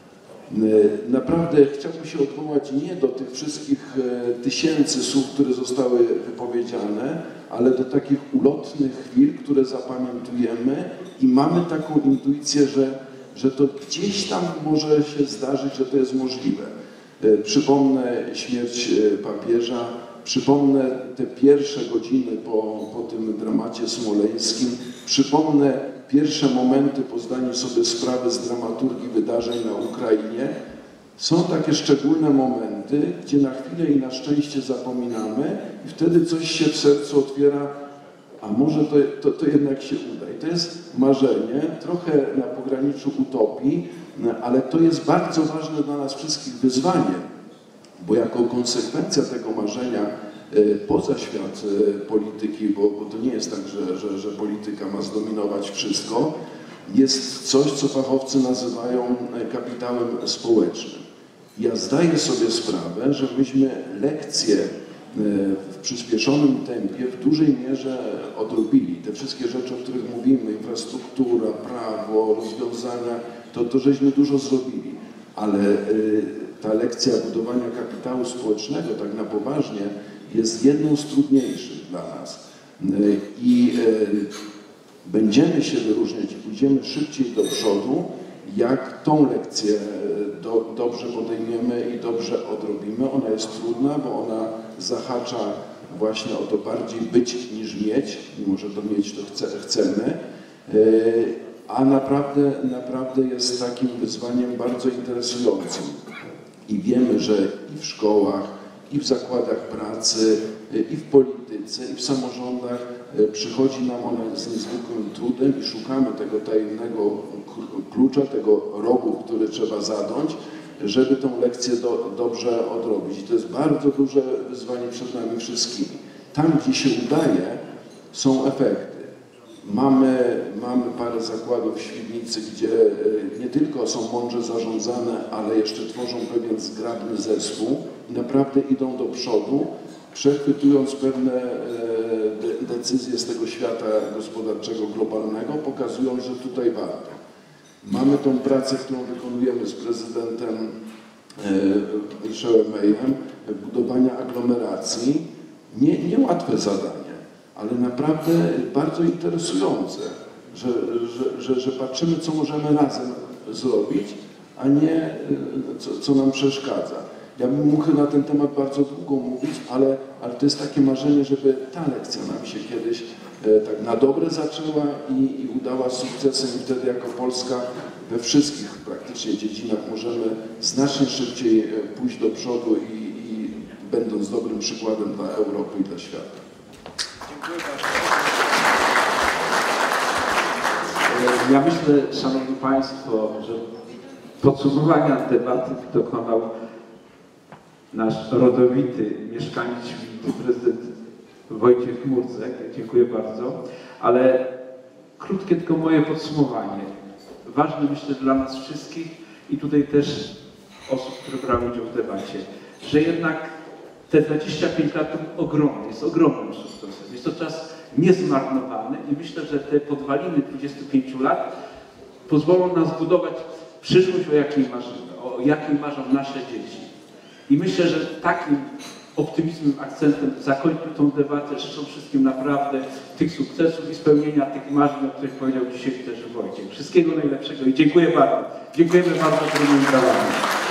Naprawdę chciałbym się odwołać nie do tych wszystkich tysięcy słów, które zostały wypowiedziane, ale do takich ulotnych chwil, które zapamiętujemy i mamy taką intuicję, że, że to gdzieś tam może się zdarzyć, że to jest możliwe. Przypomnę śmierć papieża, przypomnę te pierwsze godziny po, po tym dramacie smoleńskim, przypomnę pierwsze momenty po zdaniu sobie sprawy z dramaturgii wydarzeń na Ukrainie. Są takie szczególne momenty, gdzie na chwilę i na szczęście zapominamy i wtedy coś się w sercu otwiera, a może to, to, to jednak się uda. I to jest marzenie, trochę na pograniczu utopii, ale to jest bardzo ważne dla nas wszystkich wyzwanie, bo jako konsekwencja tego marzenia poza świat polityki, bo, bo to nie jest tak, że, że, że polityka ma zdominować wszystko, jest coś, co fachowcy nazywają kapitałem społecznym. Ja zdaję sobie sprawę, że myśmy lekcje w przyspieszonym tempie w dużej mierze odrobili. Te wszystkie rzeczy, o których mówimy, infrastruktura, prawo, rozwiązania, to, to żeśmy dużo zrobili. Ale ta lekcja budowania kapitału społecznego tak na poważnie jest jedną z trudniejszych dla nas. I będziemy się wyróżniać i pójdziemy szybciej do przodu, jak tą lekcję do, dobrze podejmiemy i dobrze odrobimy. Ona jest trudna, bo ona zahacza właśnie o to bardziej być niż mieć, mimo że to mieć to chce, chcemy, a naprawdę, naprawdę jest takim wyzwaniem bardzo interesującym. I wiemy, że i w szkołach, i w zakładach pracy, i w polityce, i w samorządach przychodzi nam ona z niezwykłym trudem i szukamy tego tajemnego klucza, tego rogu, który trzeba zadąć, żeby tę lekcję do, dobrze odrobić. I to jest bardzo duże wyzwanie przed nami wszystkimi. Tam, gdzie się udaje, są efekty. Mamy, mamy parę zakładów w Świdnicy, gdzie nie tylko są mądrze zarządzane, ale jeszcze tworzą pewien zgrabny zespół i naprawdę idą do przodu, przechwytując pewne decyzje z tego świata gospodarczego, globalnego, pokazując, że tutaj warto. Mamy tą pracę, którą wykonujemy z prezydentem Michelem Mayem, budowania aglomeracji. Nie, niełatwe zadanie, ale naprawdę bardzo interesujące, że, że, że, że patrzymy, co możemy razem zrobić, a nie co, co nam przeszkadza. Ja bym mógł na ten temat bardzo długo mówić, ale, ale to jest takie marzenie, żeby ta lekcja nam się kiedyś e, tak na dobre zaczęła i, i udała sukcesem i wtedy jako Polska we wszystkich praktycznie dziedzinach możemy znacznie szybciej e, pójść do przodu i, i będąc dobrym przykładem dla Europy i dla świata. Dziękuję bardzo. Ja myślę, Szanowni Państwo, że podsumowania debaty dokonał nasz rodowity mieszkaniec Świdnicy, prezydent Wojciech Murdzek. Dziękuję bardzo. Ale krótkie tylko moje podsumowanie. Ważne myślę dla nas wszystkich i tutaj też osób, które brały udział w debacie, że jednak te dwadzieścia pięć lat to ogromny, jest ogromnym sukcesem. Jest to czas niezmarnowany i myślę, że te podwaliny dwudziestu pięciu lat pozwolą nam zbudować przyszłość, o jakiej marzymy, o jakiej marzą nasze dzieci. I myślę, że takim optymizmem, akcentem zakończył tą debatę. Życzę wszystkim naprawdę tych sukcesów i spełnienia tych marzeń, o których powiedział dzisiaj też Wojciech. Wszystkiego najlepszego i dziękuję bardzo. Dziękujemy bardzo, że byli brawa.